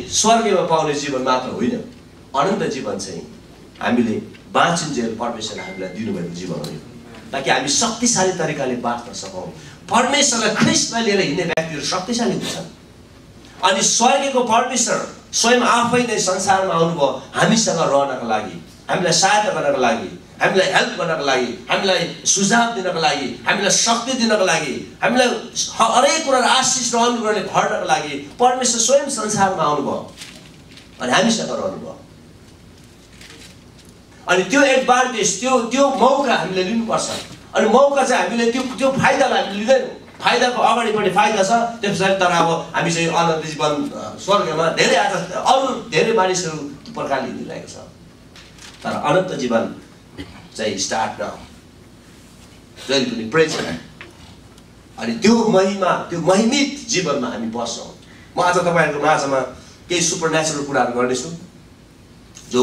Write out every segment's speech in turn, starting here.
स्वर्गमा पाउने जीवन मात्र होइन, अनन्त जीवन चाहिँ हामीले बाँचिन्जेल परमेश्वरले हामीलाई दिनुभएको जीवन हो, ताकि हामी शक्तिशाली तरिकाले बाँच्न सकौँ। परमेश्वरलाई ख्रिस्टलाई लिएर हिँड्ने व्यक्तिहरू शक्तिशाली हुन्छन्। अनि स्वर्गको परमेश्वर स्वयं आफै नै संसारमा आउनुभयो हामीसँग रहनको लागि, हामीलाई सहायता गर्नको लागि, हामीलाई हेल्प गर्नको लागि, हामीलाई सुझाव दिनको लागि, हामीलाई शक्ति दिनको लागि, हामीलाई हरेक कुरा आशिष र अनुग्रहले भर्नको लागि परमेश्वर स्वयं संसारमा आउनुभयो अनि हामीसँग रहनुभयो। अनि त्यो एडभान्टेज, त्यो मौका हामीले लिनुपर्छ। अनि मौका चाहिँ हामीले त्यो फाइदालाई हामीले लिँदैनौँ। फाइदाको अगाडिपट्टि फाइदा छ, त्यस पछाडि तर अब हामी चाहिँ अनन्त जीवन स्वर्गमा धेरै आज अरू धेरै मानिसहरू त्यो प्रकारले हिँडिरहेको छ, तर अनन्त जीवन चाहिँ स्टार्ट न जहिले पनि प्रेजेन्ट। अनि त्यो महिमा, त्यो महिमित जीवनमा हामी बस्छौँ। म आज तपाईँहरूको माझमा केही सुपर नेचुरल कुराहरू गर्नेछु जो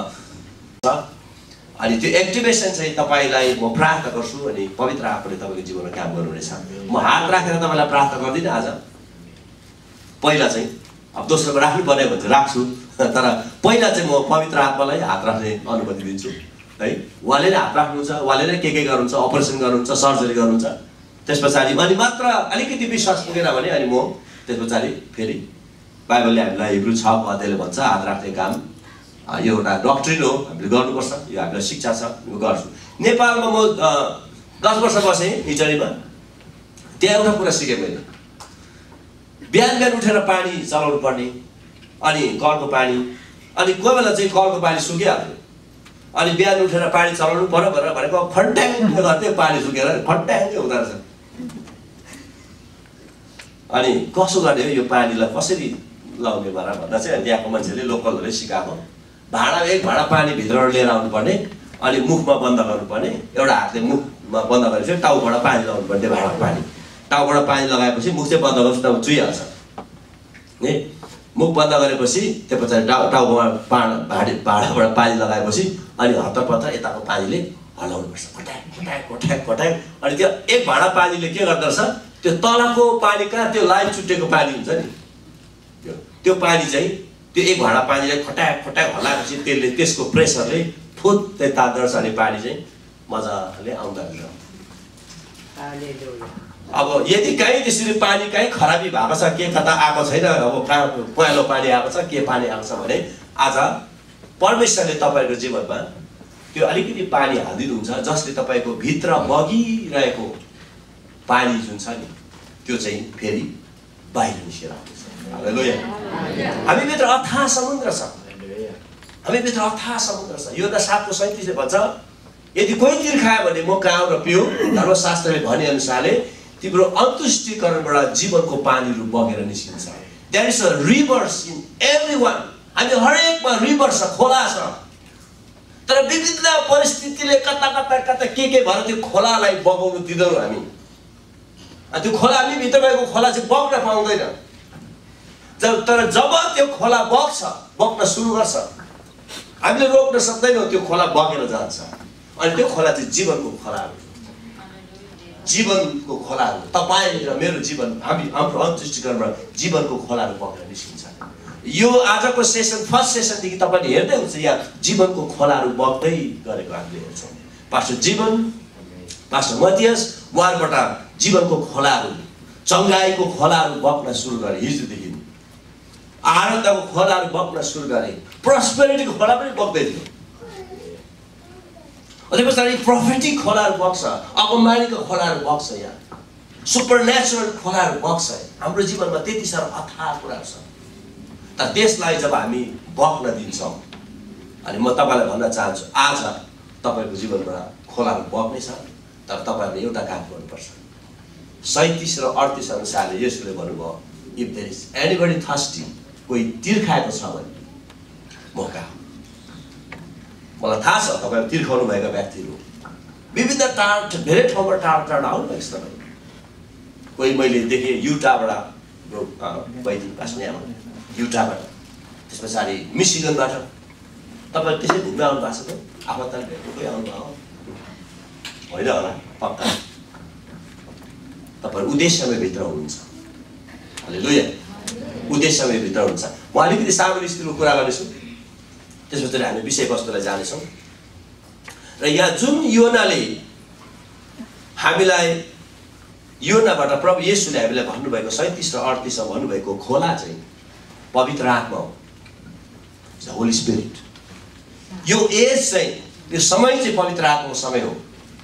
अनि त्यो एक्टिभेसन चाहिँ तपाईँलाई म प्रार्थना गर्छु अनि पवित्र आत्माले तपाईँको जीवनमा काम गर्नुहुनेछ। म हात राखेर तपाईँलाई प्रार्थना गर्दिनँ आज, पहिला चाहिँ अब दोस्रोको राख्नु पर्ने भने चाहिँ राख्छु, तर पहिला चाहिँ म पवित्र आत्मालाई हात राख्ने अनुमति दिन्छु है। उहाँले नै हात राख्नुहुन्छ, उहाँले नै के गर्नुहुन्छ, अपरेसन गर्नुहुन्छ, सर्जरी गर्नुहुन्छ। त्यस पछाडि अनि मात्र अलिकति विश्वास पुगेन भने अनि म त्यस पछाडि फेरि बाइबलले हामीलाई हिब्रू 6 अध्यायले भन्छ हात राख्ने काम यो एउटा डक्ट्रिन हो, हामीले गर्नुपर्छ, यो हामीलाई शिक्षा छ, म गर्छु। नेपालमा म 10 वर्ष बसेँ इटलीमा, त्यहाँ एउटा कुरा सिकेँ मैले। बिहान बिहान उठेर पानी चलाउनु पर्ने, अनि कलको पानी, अनि कोही बेला चाहिँ कलको पानी सुकिहाल्थ्यो, अनि बिहान उठेर पानी चलाउनु पर्यो भनेर भनेको फट्याङ गर्थ्यो, पानी सुकेर फट्याङ हुँदो रहेछ। अनि कसो गर्ने हो यो पानीलाई कसरी लाउने भनेर भन्दा चाहिँ त्यहाँको मान्छेले लोकलहरूले सिकाएको, एक भाँडा पानी भित्र लिएर आउनुपर्ने, अनि मुखमा बन्द गर्नुपर्ने, एउटा हातले मुखमा बन्द गरेपछि टाउबाट पानी लगाउनु पर्ने, भाँडाको पानी टाउबाट पानी लगाएपछि मुख चाहिँ बन्द गरेपछि टाउ चुइहाल्छ नि। मुख बन्द गरेपछि त्यो पछाडि टाउकोमा भाँडाबाट पानी लगाएपछि अनि हत्तरपत्तर यताको पानीले हल्लाउनुपर्छ, खट्याक खट्याक खट्याक खट्याक। अनि त्यो एक भाँडा पानीले के गर्दो रहेछ, त्यो तलको पानी कहाँ त्यो लाइन चुटेको पानी हुन्छ नि, त्यो पानी चाहिँ त्यो एक भाँडा पानीले खट्याक खट्याक हल्लाएपछि त्यसले त्यसको प्रेसरले फुत्तै तात्दो रहेछ अनि पानी चाहिँ मजाले आउँदो रहेछ। अब यदि कहीँ त्यसरी पानी कहीँ खराबी भएको छ, के कता आएको छैन, अब कहाँ पहेँलो पानी आएको छ, के पानी आएको छ भने आज परमेश्वरले तपाईँको जीवनमा त्यो अलिकति पानी हालिदिनुहुन्छ जसले तपाईँको भित्र बगिरहेको पानी जुन छ नि त्यो चाहिँ फेरि बाहिर निस्केर आउँछ। हालेलुया। हामीभित्र अथाह समुद्र छ, हामीभित्र अथाह समुद्र छ। योना 7:37 भन्छ यदि कोही तीर खायो भने म खाऊ र पिऊ, धर्मशास्त्रले भने अनुसारले तिम्रो अन्तुष्टिकरणबाट जीवनको पानीहरू बगेर निस्किन्छ। There is a rivers in everyone. हामी हरेकमा रिभर छ, खोला छ, तर विविध परिस्थितिले कता कता कता के भएर त्यो खोलालाई बगाउनु दिँदैनौँ हामी। त्यो खोला हामी भित्र गएको खोला चाहिँ बग्न पाउँदैन। तर जब त्यो खोला बग्न सुरु गर्छ हामीले रोक्न सक्दैनौँ, त्यो खोला बगेर जान्छ। अनि त्यो खोला चाहिँ जीवनको खोला हो, जीवनको खोला हो। तपाईँ र मेरो जीवन, हाम्रो अन्तुष्टिकरणबाट जीवनको खोलाहरू बगेर निस्किन्छ। यो आजको सेसन, फर्स्ट सेसनदेखि तपाईँले हेर्दै हुन्छ यहाँ जीवनको खोलाहरू बग्दै गरेको हामीले हेर्छौँ। पास्टर जीवन, पास्टर मतियास, उहाँबाट जीवनको खोलाहरू, चङ्गाईको खोलाहरू बग्न सुरु गरे। हिजोदेखि आनन्दको खोलाहरू बग्न सुरु गरे, प्रोस्पेरिटीको खोला पनि बग्दै थियो। त्यस पछाडि प्रोफेटिक खोलाहरू बग्छ, अगमबाणीको खोलाहरू बग्छ, यहाँ सुपर नेचुरल खोलाहरू बग्छ। हाम्रो जीवनमा त्यति साह्रो अथाह कुराहरू छ, तर त्यसलाई जब हामी बग्न दिन्छौँ, अनि म तपाईँलाई भन्न चाहन्छु आज तपाईँको जीवनबाट खोलाहरू बग्नेछ, तर तपाईँहरूले एउटा काम गर्नुपर्छ। 37 र 38 अनुसारले यसोले भन्नुभयो if there is anybody thirsty, कोही तीर खाएको छ भने मौका। मलाई थाहा छ तपाईँहरू तीर खाउनु भएका व्यक्तिहरू विभिन्न धेरै ठाउँबाट टाढा टाढा आउनुभएको छ। तपाईँ कोही मैले देखेँ युटाबाट, युटाबाट, त्यस पछाडि मिसिगनबाट। तपाईँ त्यसै घुम्न आउनु भएको छ त, आफन्तले भेट्नु कोही आउनुभयो होइन होला, पक्का तपाईँ उद्देश्यमै भित्र हुनुहुन्छ। हालेलुया। उद्देश्यमै भित्र हुनुहुन्छ। म अलिकति सामान्य स्थितिको कुरा गर्नेछु, त्यसपछि हामी विषयवस्तुलाई जानेछौँ। र यहाँ जुन योनाले हामीलाई योनाबाट प्रभु येशूले हामीलाई भन्नुभएको 37 र 38 मा भन्नुभएको खोला चाहिँ पवित्र आत्मा हो, होली स्पिरिट। यो एज चाहिँ, यो समय चाहिँ पवित्र आत्माको समय हो।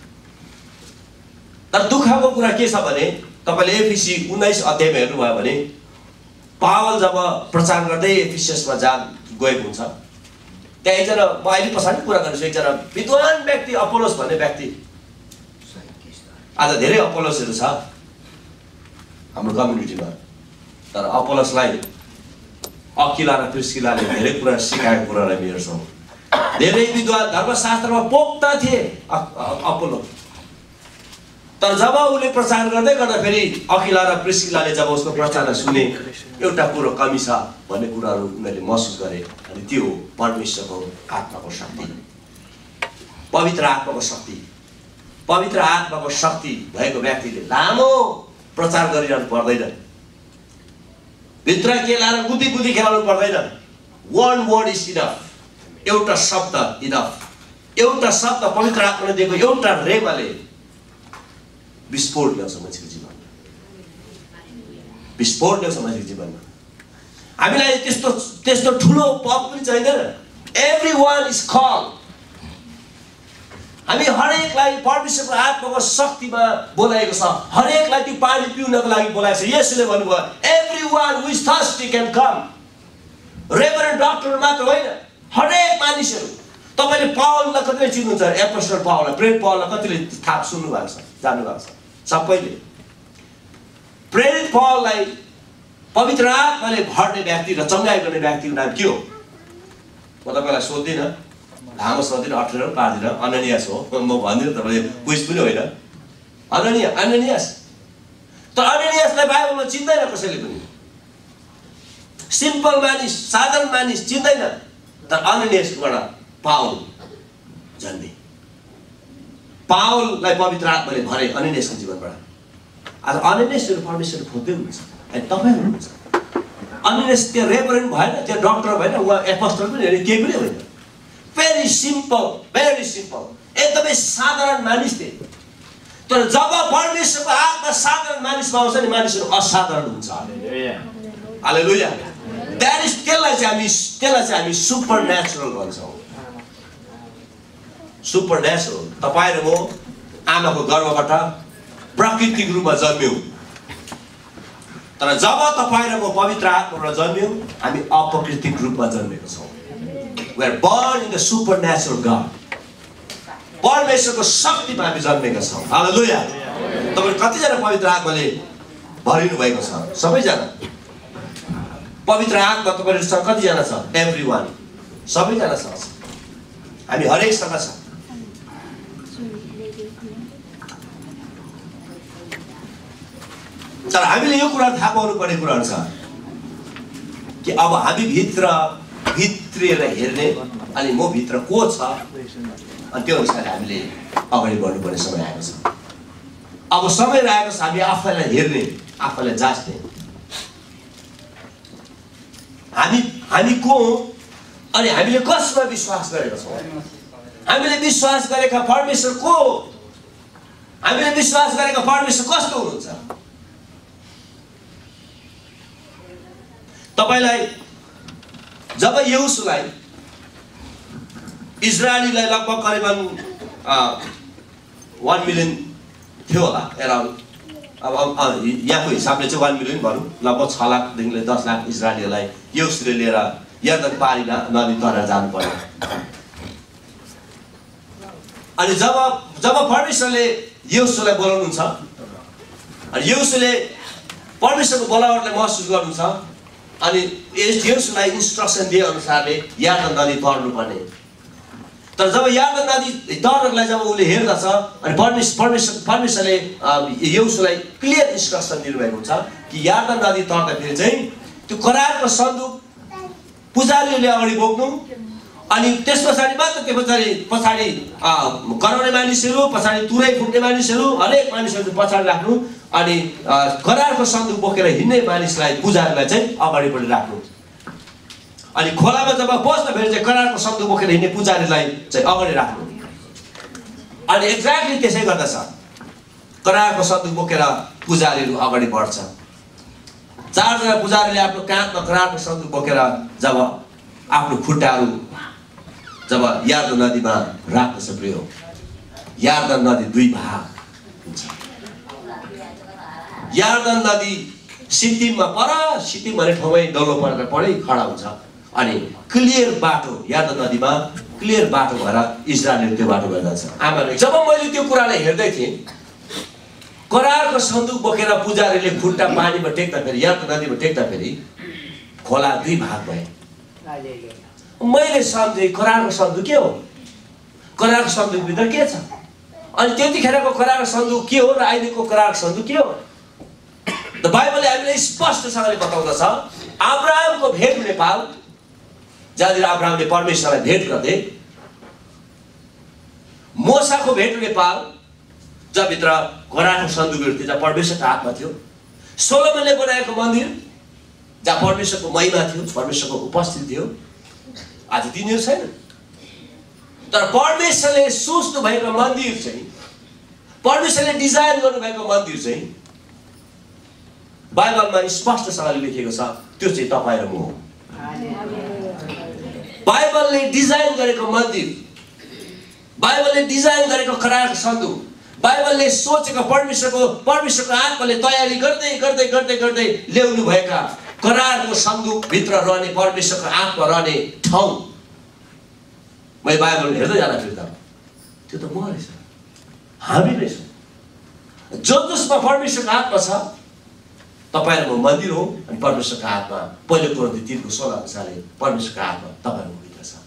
तर दुःखको कुरा के छ भने तपाईले एफिसी 19 अध्यायमा हेर्नुभयो भने पावल जब प्रचार गर्दै एफिससमा गएको हुन्छ, त्यहाँ एकजना, म अहिले पछाडि कुरा गर्छु, एकजना विद्वान व्यक्ति अपोलोस भन्ने व्यक्ति, आज धेरै अपोलोसहरू छ हाम्रो कम्युनिटीमा, तर अपोलोसलाई अकिला र प्रिस्किलाले धेरै कुरा सिकाएको कुरालाई हेर्छौँ। धेरै विद्वान धर्मशास्त्रमा पोख्ता थिए अपोलो, तर जब उसले प्रचार गर्दै गर्दाखेरि अकिला र प्रिस्किलाले जब उसको प्रचारलाई सुने, एउटा कुरो कमी छ भन्ने कुराहरू उनीहरूले महसुस गरे, अनि त्यो परमेश्वरको आत्माको शक्ति, पवित्र आत्माको शक्ति। पवित्र आत्माको शक्ति भएको व्यक्तिले लामो प्रचार गरिरहनु पर्दैन, भित्र के लाएर गुदी गुदी खेलाउनु पर्दैन। वन वर्ड इज इनफ, एउटा शब्द इनफ, एउटा शब्द पवित्र आत्माले दिएको एउटा रेमाले विस्फोट ल्याउँछ मान्छेको जीवनमा, विस्फोट ल्याउँछ मान्छेको जीवनमा। हामीलाई त्यस्तो ठुलो पद पनि चाहिँदैन। Everyone is called. हामी हरेकलाई परमेश्वरको आत्माको शक्तिमा बोलाएको छ, हरेकलाई त्यो पानी पिउनको लागि बोलाएको छ। येशूले भन्नुभयो everyone who is thirsty can come. Reverend doctor मात्र होइन, हरेक मानिसहरू। तपाईले पावललाई कतिले चिन्नुहुन्छ? एपोस्टल पावललाई, प्रेरित पावललाई कतिले थाहा सुन्नु भएको छ, जान्नु भएको छ? सबैले। प्रेरित पावललाई पवित्र आत्माले भर्ने व्यक्ति र चङ्गाई गर्ने व्यक्तिको नाम के हो? म तपाईलाई सोध्दिनँ, लामो सोध्दिनँ, अप्ठ्यारो पार्दिनँ। अननियास हो, म भन्दिनँ, तपाईँले क्विज पनि होइन। अननियास। तर अननियासलाई बाइबलमा चिन्दैन कसैले पनि। सिम्पल मानिस, साधारण मानिस चिन्दैन, तर अननियासबाट पावल जन्मे। पावललाई पवित्र आत्माले भरे अननियासको जीवनबाट। आज अननियासहरू परमेश्वरले खोज्दै हुनुहुन्छ, अनि तपाईँ हुनुहुन्छ। अननियास त्यहाँ रेभरेन्ड भएन, त्यहाँ डक्टर भएन, उहाँ एपोस्टल पनि होइन, केही पनि होइन। भेरी सिम्पल, भेरी सिम्पल, एकदमै साधारण मानिस थिए। तर जब परमेश्वरको आत्मा साधारण मानिसमा आउँछ नि, मानिसहरू असाधारण हुन्छ। हालेलुया। त्यसलाई चाहिँ हामी सुपर नेचुरल भन्छौँ। Super natural. तपाईँ र म आमाको गर्भबाट प्राकृतिक रूपमा जन्म्यौँ, तर जब तपाईँ र म पवित्र आत्माबाट जन्म्यौँ, हामी अपकृतिक रूपमा जन्मेका छौँ। We are born in the supernatural God. परमेश्वरको शक्तिमा हामी जन्मेका छौँ। हालेलुया। तपाईँ कतिजना पवित्र आत्माले भरिनु भएको छ? सबैजना। पवित्र आत्मा तपाईँहरूसँग कतिजना छ? एभ्रीवन, सबैजना छ। हामी हरेकसँग छ। तर हामीले यो कुरा थाहा पाउनु पर्ने कुराहरू छ कि अब हामी भित्रिएर हेर्ने, अनि म भित्र को छ, अनि त्यो अनुसारले हामीले अगाडि बढ्नुपर्ने समय आएको छ। अब समय आएको छ हामी आफैलाई हेर्ने, आफैलाई जाँच्ने। हामी को हौँ अनि हामीले कसमा विश्वास गरेका छौँ? हामीले विश्वास गरेका परमेश्वर को हो? हामीले विश्वास गरेका परमेश्वर कस्तो हुनुहुन्छ? तपाईलाई जब यहोशुलाई इजरायलीलाई लगभग करिबन 1 मिलियन थियो होला एराउन्ड, अब यहाँको हिसाबले चाहिँ 1 मिलियन भनौँ, लगभग 6 लाखदेखि 10 लाख इजरायलीलाई यहोशुले लिएर यर्दन पारी नदी तरेर जानु पर्यो। अनि जब परमेश्वरले यहोशुलाई बोलाउनुहुन्छ, अनि यहोशुले परमेश्वरको बोलावटलाई महसुस गर्नुहुन्छ, अनि यहोशुलाई इन्स्ट्रक्सन दिए अनुसारले यर्दन नदी तर्नुपर्ने। तर जब यर्दन नदी तर्नलाई जब उसले हेर्दछ, अनि परमेश्वरले यहोशुलाई क्लियर इन्स्ट्रक्सन दिनुभएको हुन्छ कि यर्दन नदी तर्दाखेरि चाहिँ त्यो करारको सन्दुक पुजारीले अगाडि बोक्नु, अनि त्यस पछाडि मात्र त्यो पछाडि कराउने मानिसहरू, पछाडि तुरै फुट्ने मानिसहरू, हरेक मानिसहरू पछाडि राख्नु, अनि करारको सन्दुक बोकेर हिँड्ने मानिसलाई, पुजारीलाई चाहिँ अगाडिपट्टि राख्नु। अनि खोलामा जब पस्दाखेरि चाहिँ करारको सन्दुक बोकेर हिँड्ने पुजारीलाई चाहिँ अगाडि राख्नु। अनि एक्ज्याक्टली त्यसै गर्दछ, करारको सन्दुक बोकेर पुजारीहरू अगाडि बढ्छ। 4 जना पुजारीले आफ्नो काँधमा करारको सन्दुक बोकेर जब आफ्नो खुट्टाहरू जब यार्दन नदीमा राख्दछ प्रियो, यार्दन नदी 2 भाग हुन्छ। यार्दन नदी सिक्किममा पर, सिक्किम भन्ने ठाउँमै डल्लो परेर परै खडा हुन्छ। अनि क्लियर बाटो, यार्दन नदीमा क्लियर बाटो भएर इजरायलले त्यो बाटो गर्दा छ। आमाले जब मैले त्यो कुरालाई हेर्दै थिएँ, करारको सन्दुक बोकेर पुजारीले खुट्टा पानीमा टेक्दाखेरि, यार्दन नदीमा टेक्दाखेरि खोला 2 भाग भए। मैले सम्झेँ करारको सन्दुक के हो, करारको सन्दुकभित्र के छ। अनि त्यतिखेरको करारको सन्दुक के हो र अहिलेको करारको सन्दुक के हो। त बाइबलले हामीलाई स्पष्टसँगले बताउँदछ, अब्राहमको भेट हुने पाल, जहाँनिर अब्राहमले परमेश्वरलाई भेट गर्थे, मोसाको भेट हुने पाल, जहाँभित्र करारको सन्दुकहरू थियो, जहाँ परमेश्वरको हातमा थियो, सोलोमनले बनाएको मन्दिर जहाँ परमेश्वरको महिमा थियो, परमेश्वरको उपस्थिति थियो, आज तिनीहरू छैन। तर परमेश्वरले सोच्नु भएको मन्दिर चाहिँ, परमेश्वरले डिजाइन गर्नुभएको मन्दिर चाहिँ बाइबलमा स्पष्टसँगले लेखेको छ, त्यो चाहिँ तपाईँ र म हो। बाइबलले डिजाइन गरेको मन्दिर, बाइबलले डिजाइन गरेको करारको सन्दुक, बाइबलले सोचेको परमेश्वरको आत्माले तयारी गर्दै गर्दै गर्दै गर्दै ल्याउनु भएका करारको सन्दुक भित्र रहने परमेश्वरको आत्मा रहने ठाउँ, मैले बाइबल हेर्दै जाँदाखेरि त त्यो त म रहेछ, हामी रहेछ। जसमा परमेश्वरको आत्मा छ, तपाईँ र म मन्दिर हो। अनि परमेश्वरको आत्मा, पहिलो कोरिन्थी 3:16 अनुसारले परमेश्वरको आत्मा तपाईँ र म भित्र छ।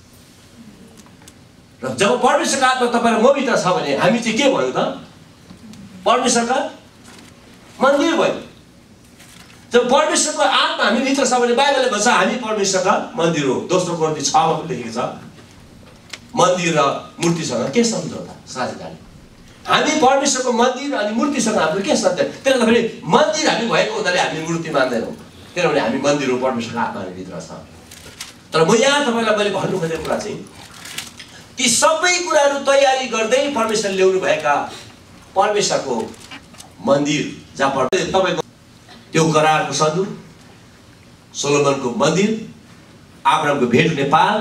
र जब परमेश्वरको आत्मा तपाईँ र म भित्र छ भने हामी चाहिँ के भयो त, परमेश्वरका मन्दिर भयो। जब परमेश्वरको आत्मा हामी भित्र छ भने बाइबलले भन्छ हामी परमेश्वरका मन्दिर हो। दोस्रो कोरिन्थी 6 मा लेखेको छ, मन्दिर र मूर्तिसँग के सम्झौता साझेदारी। हामी परमेश्वरको मन्दिर अनि मूर्तिसँग हाम्रो के सम्झौता। त्यसले गर्दाखेरि मन्दिर हामी भएको हुनाले हामी मूर्ति मान्दैनौँ, किनभने हामी मन्दिर हो, परमेश्वरको आत्मा हामी भित्र छ। तर म यहाँ तपाईँलाई मैले भन्नु खोजेको कुरा चाहिँ, ती सबै कुराहरू तयारी गर्दै परमेश्वरले ल्याउनु भएका परमेश्वरको मन्दिर, जहाँ तपाईँको त्यो करारको सन्दुक, सोलोमनको मन्दिर, अब्राहमको भेट हुने पाल,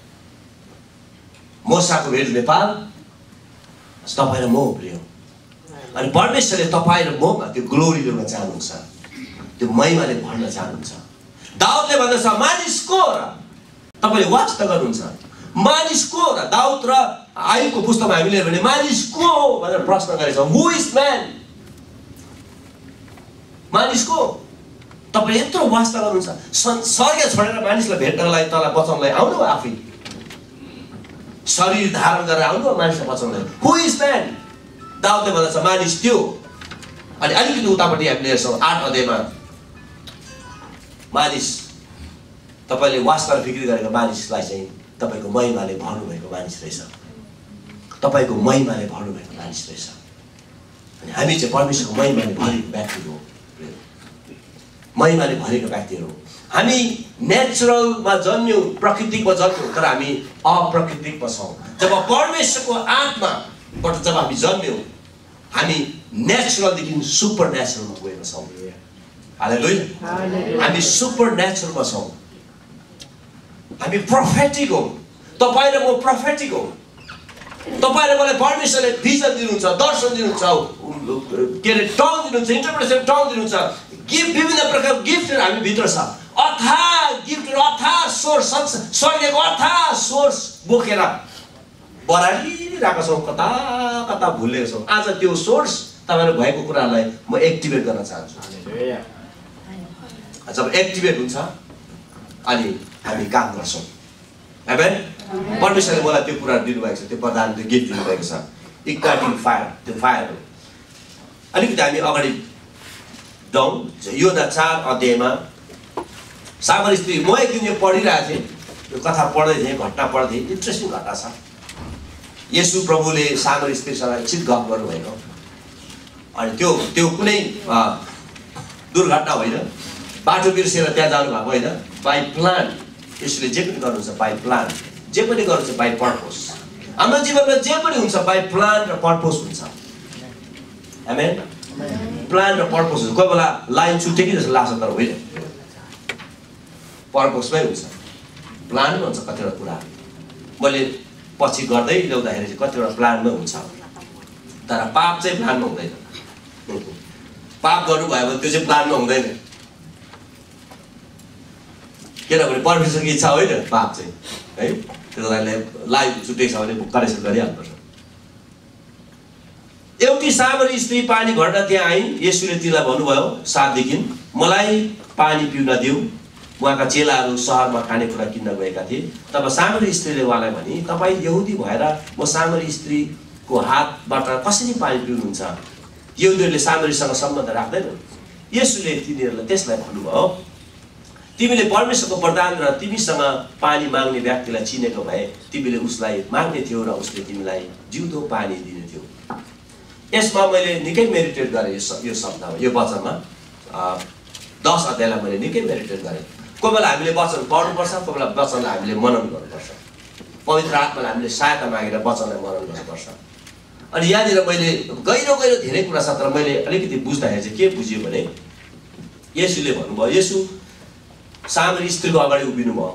मोसाको भेट हुने पाल, तपाईँ र म हो प्रिय। अनि परमेश्वरले तपाईँ र ममा त्यो ग्लोरी ल्याउन चाहनुहुन्छ, त्यो महिमाले भर्न चाहनुहुन्छ। दाउदले भन्दछ मानिस को र तपाईँले वास्ता गर्नुहुन्छ, मानिस को र। दाउद र आयुबको पुस्तकमा हामीले भने मानिस को हो भनेर प्रश्न गरेछौँ, हु इज म्यान, मानिस को। तपाईँले यत्रो वास्ता गर्नुहुन्छ, स्वर्ग छोडेर मानिसलाई भेट्नलाई, तँलाई बचाउनलाई आउनु आफै, शरीर धारण गरेर आउनु मानिसलाई बचाउनलाई। हु इज म्यान, दाउदले भन्दछ मानिस त्यो। अनि अलिकति उतापट्टि हामीले हेर्छौँ 8 अध्यायमा, मानिस तपाईँले वास्ता र फिक्री गरेको मानिसलाई चाहिँ तपाईँको महिमाले भर्नुभएको मानिस रहेछ, तपाईँको महिमाले भर्नुभएको मानिस रहेछ। अनि हामी चाहिँ परमेश्वरको महिमाले भरेको व्यक्तिहरू हो, महिमाले भरेको व्यक्तिहरू हो। हामी नेचुरलमा जन्म्यौँ, प्रकृतिमा जन्म्यौँ, तर हामी अप्राकृतिकमा छौँ। जब परमेश्वरको आत्माबाट जब हामी जन्म्यौँ, हामी नेचुरलदेखि सुपर नेचुरलमा गएका छौँ। हालेलुया, हामी सुपर नेचुरलमा छौँ, हामी प्रोफेटिक हौ। तपाईँ र म प्रोफेटिक हौ। तपाईँ र मलाई परमेश्वरले भिजन दिनुहुन्छ, दर्शन दिनुहुन्छ, के अरे टङ दिनुहुन्छ, इन्टरप्रिटेसन टङ दिनुहुन्छ, गिफ्ट, विभिन्न प्रकारको गिफ्टहरू हामी भित्र छ। अथाह गिफ्टहरू, अथाह सोर्स, स्वर्गको अथाह सोर्स बोकेर बरालिरहेका छौँ, कता कता भुलेको छौँ। आज त्यो सोर्स तपाईँहरू भएको कुरालाई म एक्टिभेट गर्न चाहन्छु। जब एक्टिभेट हुन्छ अनि हामी काम गर्छौँ। आमेन। परमेश्वरले मलाई त्यो कुरा दिनुभएको छ, त्यो वरदान, त्यो गिफ्ट दिनुभएको छ, इग्नाइटिङ फायर, त्यो फायर हो। अलिकति हामी अगाडि जाउँ। योना 4 अध्यायमा सामरी स्त्री, म एक दिन यो पढिरहेको थिएँ, यो कथा पढ्दै थिएँ, घटना पढ्दै थिएँ, इन्ट्रेस्टिङ घटना छ। येशू प्रभुले सामरी स्त्रीसँग एकछिन गफ गर्नुभएको, अनि त्यो कुनै दुर्घटना होइन, बाटो बिर्सेर त्यहाँ जानु भएको होइन, बाई प्लान यसले जे पनि गर्नुहुन्छ बाइ प्लान, जे पनि गर्नुहुन्छ बाइ पर्पस। हाम्रो जीवनमा जे पनि हुन्छ बाइ प्लान र पर्पस हुन्छ। आमेन। प्लान र पर्पस हुन्छ। कोही बेला लाइन छुटेकी जस्तो लाग्छ तर होइन, पर्पसमै हुन्छ, प्लानमा हुन्छ कतिवटा कुरा। मैले पछि गर्दै ल्याउँदाखेरि चाहिँ कतिवटा प्लानमा हुन्छ, तर पाप चाहिँ प्लानमा हुँदैन। पाप गर्नुभयो भने त्यो चाहिँ प्लानमा हुँदैन, किनभने परमेश्वरको इच्छा होइन पाप चाहिँ, है। त्यो कारणले लाइफ छुटेको छ भने करेक्सन गरिहाल्नुपर्छ। एउटी सामरी स्त्री पानी भर्न त्यहाँ आइन्। येशूले तिनलाई भन्नुभयो, 7 देखि मलाई पानी पिउन दिऊ। उहाँका चेलाहरू सहरमा खानेकुरा किन्न गएका थिए। तब सामरी स्त्रीले उहाँलाई भने, तपाईँ यहुदी भएर म सामरी स्त्रीको हातबाट कसरी पानी पिउनुहुन्छ? यहुदीहरूले सामरीसँग सम्बन्ध राख्दैनन्। येशूले तिनीहरूलाई त्यसलाई भन्नुभयो, तिमीले परमेश्वरको वरदान र तिमीसँग पानी माग्ने व्यक्तिलाई चिनेको भए तिमीले उसलाई माग्ने थियौ र उसले तिमीलाई जिउँदो पानी दिने थियो। यसमा मैले निकै मेडिटेट गरेँ, यो शब्दमा, यो वचनमा 10 अध्यायलाई मैले निकै मेडिटेट गरेँ। कोही बेला हामीले वचन पढ्नुपर्छ, कोही बेला वचनलाई हामीले मनन गर्नुपर्छ, पवित्र आत्मालाई हामीले सहायता मागेर वचनलाई मनन गर्नुपर्छ। अनि यहाँनिर मैले गहिरो धेरै कुरा छ, तर मैले अलिकति बुझ्दाखेरि चाहिँ के बुझ्यो भने येशूले भन्नुभयो, येशू सामरी स्त्रीको अगाडि उभिनु भयो।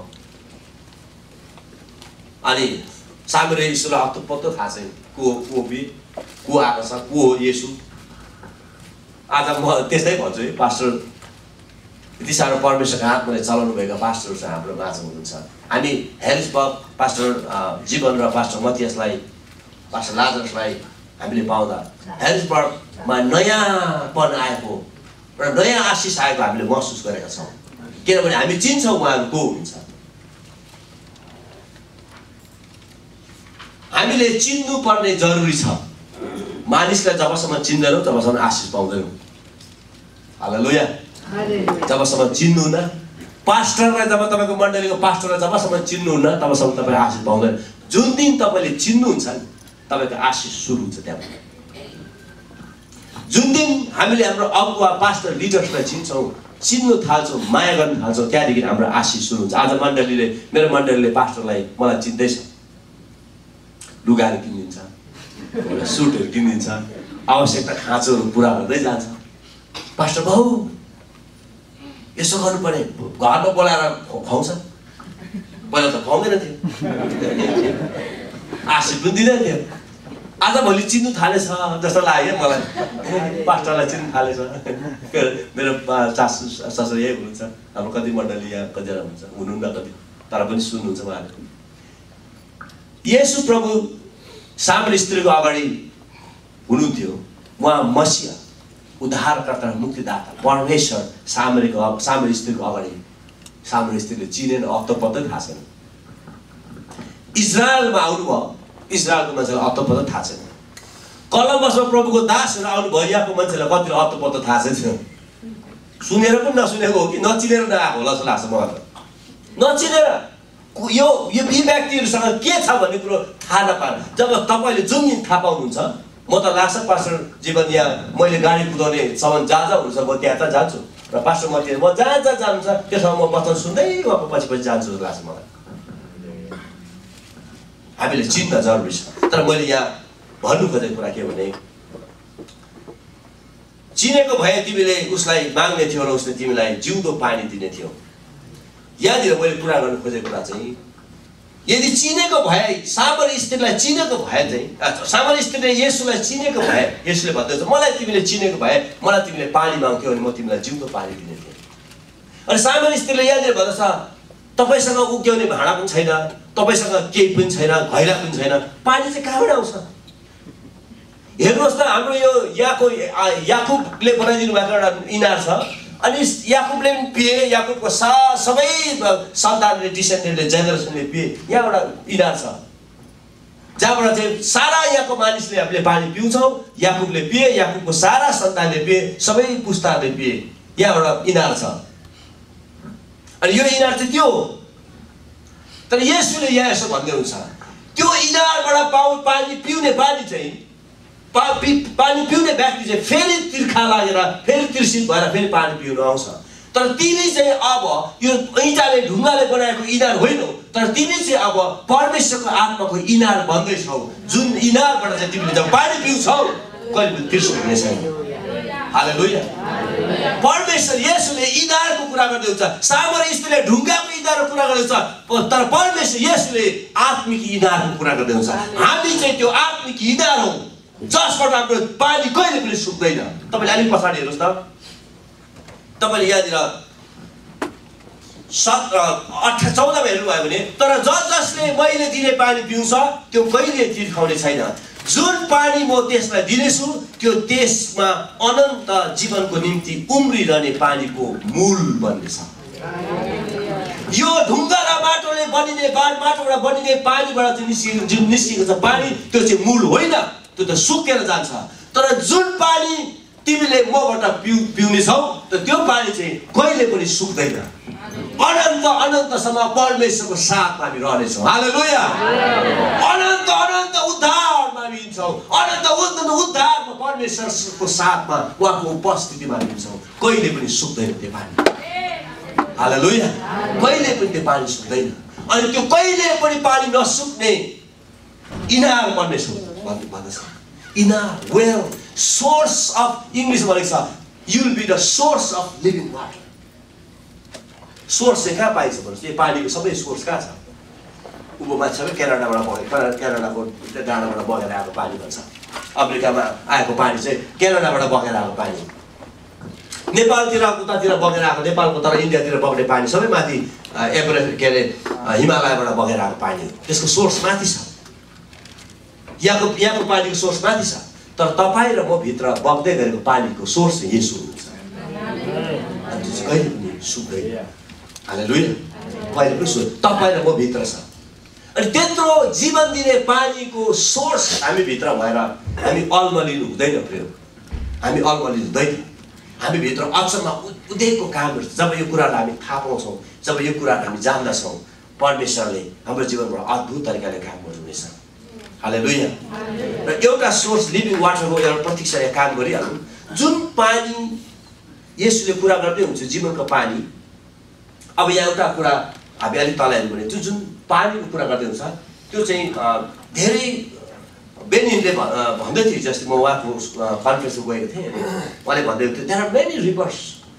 अनि सामरी स्त्रीलाई हत्तपत्त थाहा छैन को आएको छ, को हो येशू। आज म त्यस्तै भन्छु है, पास्टर यति साह्रो परमेश्वरको आत्माले चलाउनु भएका पास्टरहरू चाहिँ हाम्रो माझ हुनुहुन्छ। हामी हेरिसबर्ग पास्टर जीवन र पास्टर मतियासलाई, पास्टर लाजरसलाई हामीले पाउँदा हेरिसबर्गमा नयाँपन आएको र नयाँ आशिष आएको हामीले महसुस गरेका छौँ, किनभने हामी चिन्छौँ उहाँहरू को हुनुहुन्छ। हामीले चिन्नु पर्ने जरुरी छ। मानिसलाई जबसम्म चिन्दैनौँ तबसम्म आशिष पाउँदैनौँ। हालेलुया। जबसम्म चिन्नुहुन्न, पास्टरलाई जब तपाईँको मण्डलीको पास्टरलाई जबसम्म चिन्नुहुन्न तबसम्म तपाईँ आशिष पाउँदैन। जुन दिन तपाईँले चिन्नुहुन्छ नि तपाईँको आशिष सुरु हुन्छ त्यहाँबाट। जुन दिन हामीले हाम्रो अगुवा पास्टर लिडर्सलाई चिन्छौँ, चिन्नु थाल्छौँ, माया गर्न थाल्छौँ, त्यहाँदेखि हाम्रो आशिष सुरु हुन्छ। आज मेरो मण्डलीले पास्टरलाई मलाई चिन्दैछ, लुगाहरू किनिदिन्छ, सुटहरू किनिदिन्छ, आवश्यकता खाँचोहरू पुरा गर्दै जान्छ। पास्टर बाबु यसो गर्नु पर्ने, घरमा बोलाएर खुवाउँछ। पहिला त खुवाउँदैन थियो, आशिष पनि दिँदैन थियो। आज भोलि चिन्नु थालेछ जस्तो लाग्यो मलाई, पास्टरलाई चिन्नु थालेछ। मेरो सासु ससुरा यही हुनुहुन्छ, हाम्रो कति मण्डली यहाँ कतिजना हुन्छ, हुनुहुन्न कति, तर पनि सुन्नुहुन्छ उहाँले। येशू प्रभु सामरी स्त्रीको अगाडि हुनुहुन्थ्यो। उहाँ मसिह, उद्धारकर्ता, मुक्तिदाता, परमेश्वर सामरी स्त्रीको अगाडि। सामरी स्त्रीले चिनेन, अत्तपत्तै थाहा छैन। इजरायलमा आउनुभयो, इजरायलको मान्छेलाई अत्तपत्त थाहा छैन। कलम्बसमा प्रभुको दासहरू आउनुभयो, यहाँको मान्छेलाई कतिले अत्तपत्त थाहा छैन। सुनेर पनि नसुनेको हो कि नचिनेर नआएको होला जस्तो लाग्छ मलाई त। नचिनेर यो व्यक्तिहरूसँग के छ भन्ने कुरो थाहा नपाएर जब तपाईँले जुन दिन थाहा पाउनुहुन्छ, म त लाग्छ पास्टर जीवन यहाँ मैले गाडी कुदाउनेसम्म जहाँ हुनुहुन्छ म त्यहाँ त जान्छु, र पास्टर म जहाँ जानुहुन्छ त्यसमा म वचन सुन्दै उहाँको पछि जान्छु जस्तो लाग्छ मलाई। हामीले चिन्न जरुरी छ। तर मैले यहाँ भन्नु खोजेको कुरा के भने, चिनेको भए तिमीले उसलाई माग्ने थियो र उसले तिमीलाई जिउँदो पानी दिने थियो। यहाँनिर मैले कुरा गर्नु खोजेको कुरा चाहिँ, यदि चिनेको भए, सामरी स्त्रीलाई चिनेको भए चाहिँ, सामरी स्त्रीले येशूलाई चिनेको भए, येशूले भन्दैछ मलाई तिमीले चिनेको भए मलाई तिमीले पानी माग्थ्यौ अनि म तिमीलाई जिउँदो पानी दिने थिएँ। अनि सामरी स्त्रीले यहाँनिर भन्दछ तपाईँसँग उक्याउने भाँडा पनि छैन, तपाईँसँग केही पनि छैन, घैला पनि छैन, पानी चाहिँ कहाँबाट आउँछ? हेर्नुहोस् त, हाम्रो यो याकुबले बनाइदिनु भएको एउटा इनार छ। अनि याकुबले पनि पिए, याकुबको सबै सन्तानले, डिसेन्डेन्टले, जेनेरेसनले पिए। यहाँ एउटा इनार छ जहाँबाट चाहिँ सारा यहाँको मानिसले हामीले पानी पिउँछौँ। याकुबले पिए, याकुबको सारा सन्तानले पिए, सबै पुस्ताहरूले पिए। यहाँ एउटा इनार छ। अनि यो इनार चाहिँ त्यो हो। तर येशूले यहाँ यसो भन्दै हुन्छ, त्यो इनारबाट पानी पिउने पानी चाहिँ पानी पिउने व्यक्ति चाहिँ फेरि तिर्खा लागेर, फेरि तिर्सित भएर फेरि पानी पिउन आउँछ। तर तिमी चाहिँ अब यो इँटाले ढुङ्गाले बनाएको इनार होइनौ, तर तिमी चाहिँ अब परमेश्वरको आत्माको इनार बन्दैछौ, जुन इनारबाट चाहिँ तिमीले जब पानी पिउँछौ कहिले पनि तिर्सो हुने छैन। हालेलुया। परमेश्वर येशूले इनारको कुरा गर्दै हुन्छ, सामरी स्त्रीले ढुङ्गाको इनारको कुरा गर्दै हुन्छ, तर परमेश्वर येशूले आत्मिक इनारको कुरा गर्दै हुन्छ। हामी चाहिँ त्यो आत्मिक इनार हौ जसबाट हाम्रो पानी कहिले पनि सुक्दैन। तपाईले अलिक पछाडि हेर्नुस् त, तपाईले यहाँनिर 14 हेर्नुभयो भने, तर जसले मैले दिने पानी पिउँछ त्यो कहिले तिर्खाउने छैन, जुन पानी म त्यसलाई दिनेछु त्यो त्यसमा अनन्त जीवनको निम्ति उम्रिरहने पानीको मूल बन्नेछ। यो ढुङ्गा र माटोले बनिने माटोबाट बनिने पानीबाट चाहिँ जुन निस्किएको छ पानी, त्यो चाहिँ मूल होइन, त्यो त सुकेर जान्छ। तर जुन पानी तिमीले मबाट पिउनेछौ त त्यो पानी चाहिँ कहिले पनि सुक्दैन, अनन्त अनन्तसम्म परमेश्वरको साथमा हामी रहनेछौँ। हालेलुया। अनन्त अनन्त उद्धारमा हामी हिँड्छौँ, अनन्त उद्धारमा परमेश्वरको साथमा उहाँको उपस्थितिमा हिँड्छौँ, कहिले पनि सुक्दैन त्यो पानी। हालेलुया। कहिले पनि त्यो पानी सुक्दैन। अनि त्यो कहिले पनि पानी नसुक्ने इनार बन्नेछ भन्दछ। इनार, वेल, सोर्स अफ, इङ्ग्लिसमा भनेको छ you will be the source of living water. Source चाहिँ कहाँ पाइन्छ भन्नुहोस्, यो पानीको सबै सोर्स कहाँ छ? उँभो मान्छे क्यानाडाबाट बगेको, क्यानाडाको डाँडाबाट बगेर आएको पानी भन्छ। अमेरिकामा आएको पानी चाहिँ क्यानाडाबाट बगेर आएको पानी, नेपालतिर उतातिर बगेर आएको, नेपालको तर इन्डियातिर बग्ने पानी सबै माथि एभरेस्ट के अरे हिमालयबाट बगेर आएको पानी हो। त्यसको सोर्स माथि छ, यहाँको पानीको सोर्स माथि छ। तर तपाईँ र म भित्र बग्दै गरेको पानीको सोर्स चाहिँ येशू हुनुहुन्छ। अनि त्यो चाहिँ कहिले पनि सुक्दैन। हालेलुया। कहिले पनि सुक्दैन, तपाईँ र म भित्र छ। अनि त्यत्रो जीवन दिने पानीको सोर्स हामी भित्र भएर हामी अल्मलिनु हुँदैन प्रिय, हामी अल्मलिनु हुँदैन। हामी भित्र अचम्म उदेकको कामहरू, जब यो कुरालाई हामी थाहा पाउँछौँ, जब यो कुराहरू हामी जान्दछौँ, परमेश्वरले हाम्रो जीवनबाट अद्भुत तरिकाले काम गर्नुहुनेछ। हालेलुया। र एउटा सोर्स लिभिङ वाटरको एउटा प्रतीक्षाले काम गरिहाल्नु, जुन पानी येशूले कुरा गर्दै हुन्छ जीवनको पानी। अब यहाँ एउटा कुरा हामी अलिक तल हेर्नु भने, त्यो जुन पानीको कुरा गर्दै हुन्छ त्यो चाहिँ धेरै बेनिनले भन्दै थियो, जस्तै म उहाँको कन्फरेन्समा गएको थिएँ, उहाँले भन्दै थियो देयर आर मेनी रिभर्स,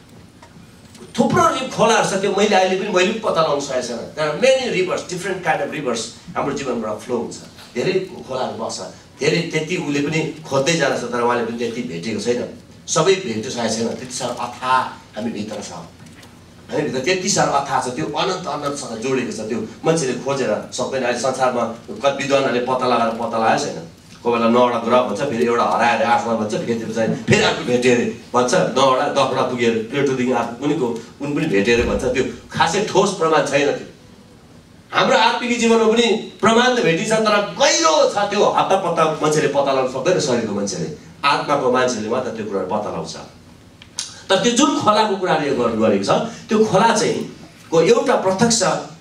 थुप्रो खोलाहरू छ, त्यो मैले अहिले पनि पत्ता लगाउन सकेको छैन। There are many rivers, different kind of rivers हाम्रो जीवनबाट फ्लो हुन्छ, धेरै खोलाहरू बस्छ, धेरै त्यति उसले पनि खोज्दै जान्छ, तर उहाँले पनि त्यति भेटेको छैन, सबै भेट्नु सकेको छैन। त्यति साह्रो अथाह हामी भित्र छ, हामी भित्र त्यति साह्रो अथाह छ, त्यो अनन्त अनन्तसँग जोडेको छ, त्यो मान्छेले खोजेर सक्दैन। अहिले संसारमा कति विद्वानहरूले पत्ता लगाएको छैन। कोही बेला 9वटा ग्रह भन्छ, फेरि एउटा हराएर 8मा भन्छ, फेरि अर्को भेट्यो अरे भन्छ, 9वटा 10वटा पुगेर प्लेटोदेखि उनीको कुन पनि भेट्यो अरे भन्छ। त्यो खासै ठोस प्रमाण छैन। त्यो हाम्रो आत्मिक जीवनमा पनि प्रमाण त भेटिन्छ, तर गहिरो छ, त्यो हत्तापत्ता मान्छेले पत्ता लगाउन सक्दैन। शरीरको मान्छेले, आत्माको मान्छेले मात्र त्यो कुराहरू पत्ता लगाउँछ। तर त्यो जुन खोलाको कुराले गरेको छ, त्यो खोला चाहिँ को एउटा प्रत्यक्ष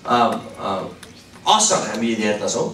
असर हामी हेर्दछौँ।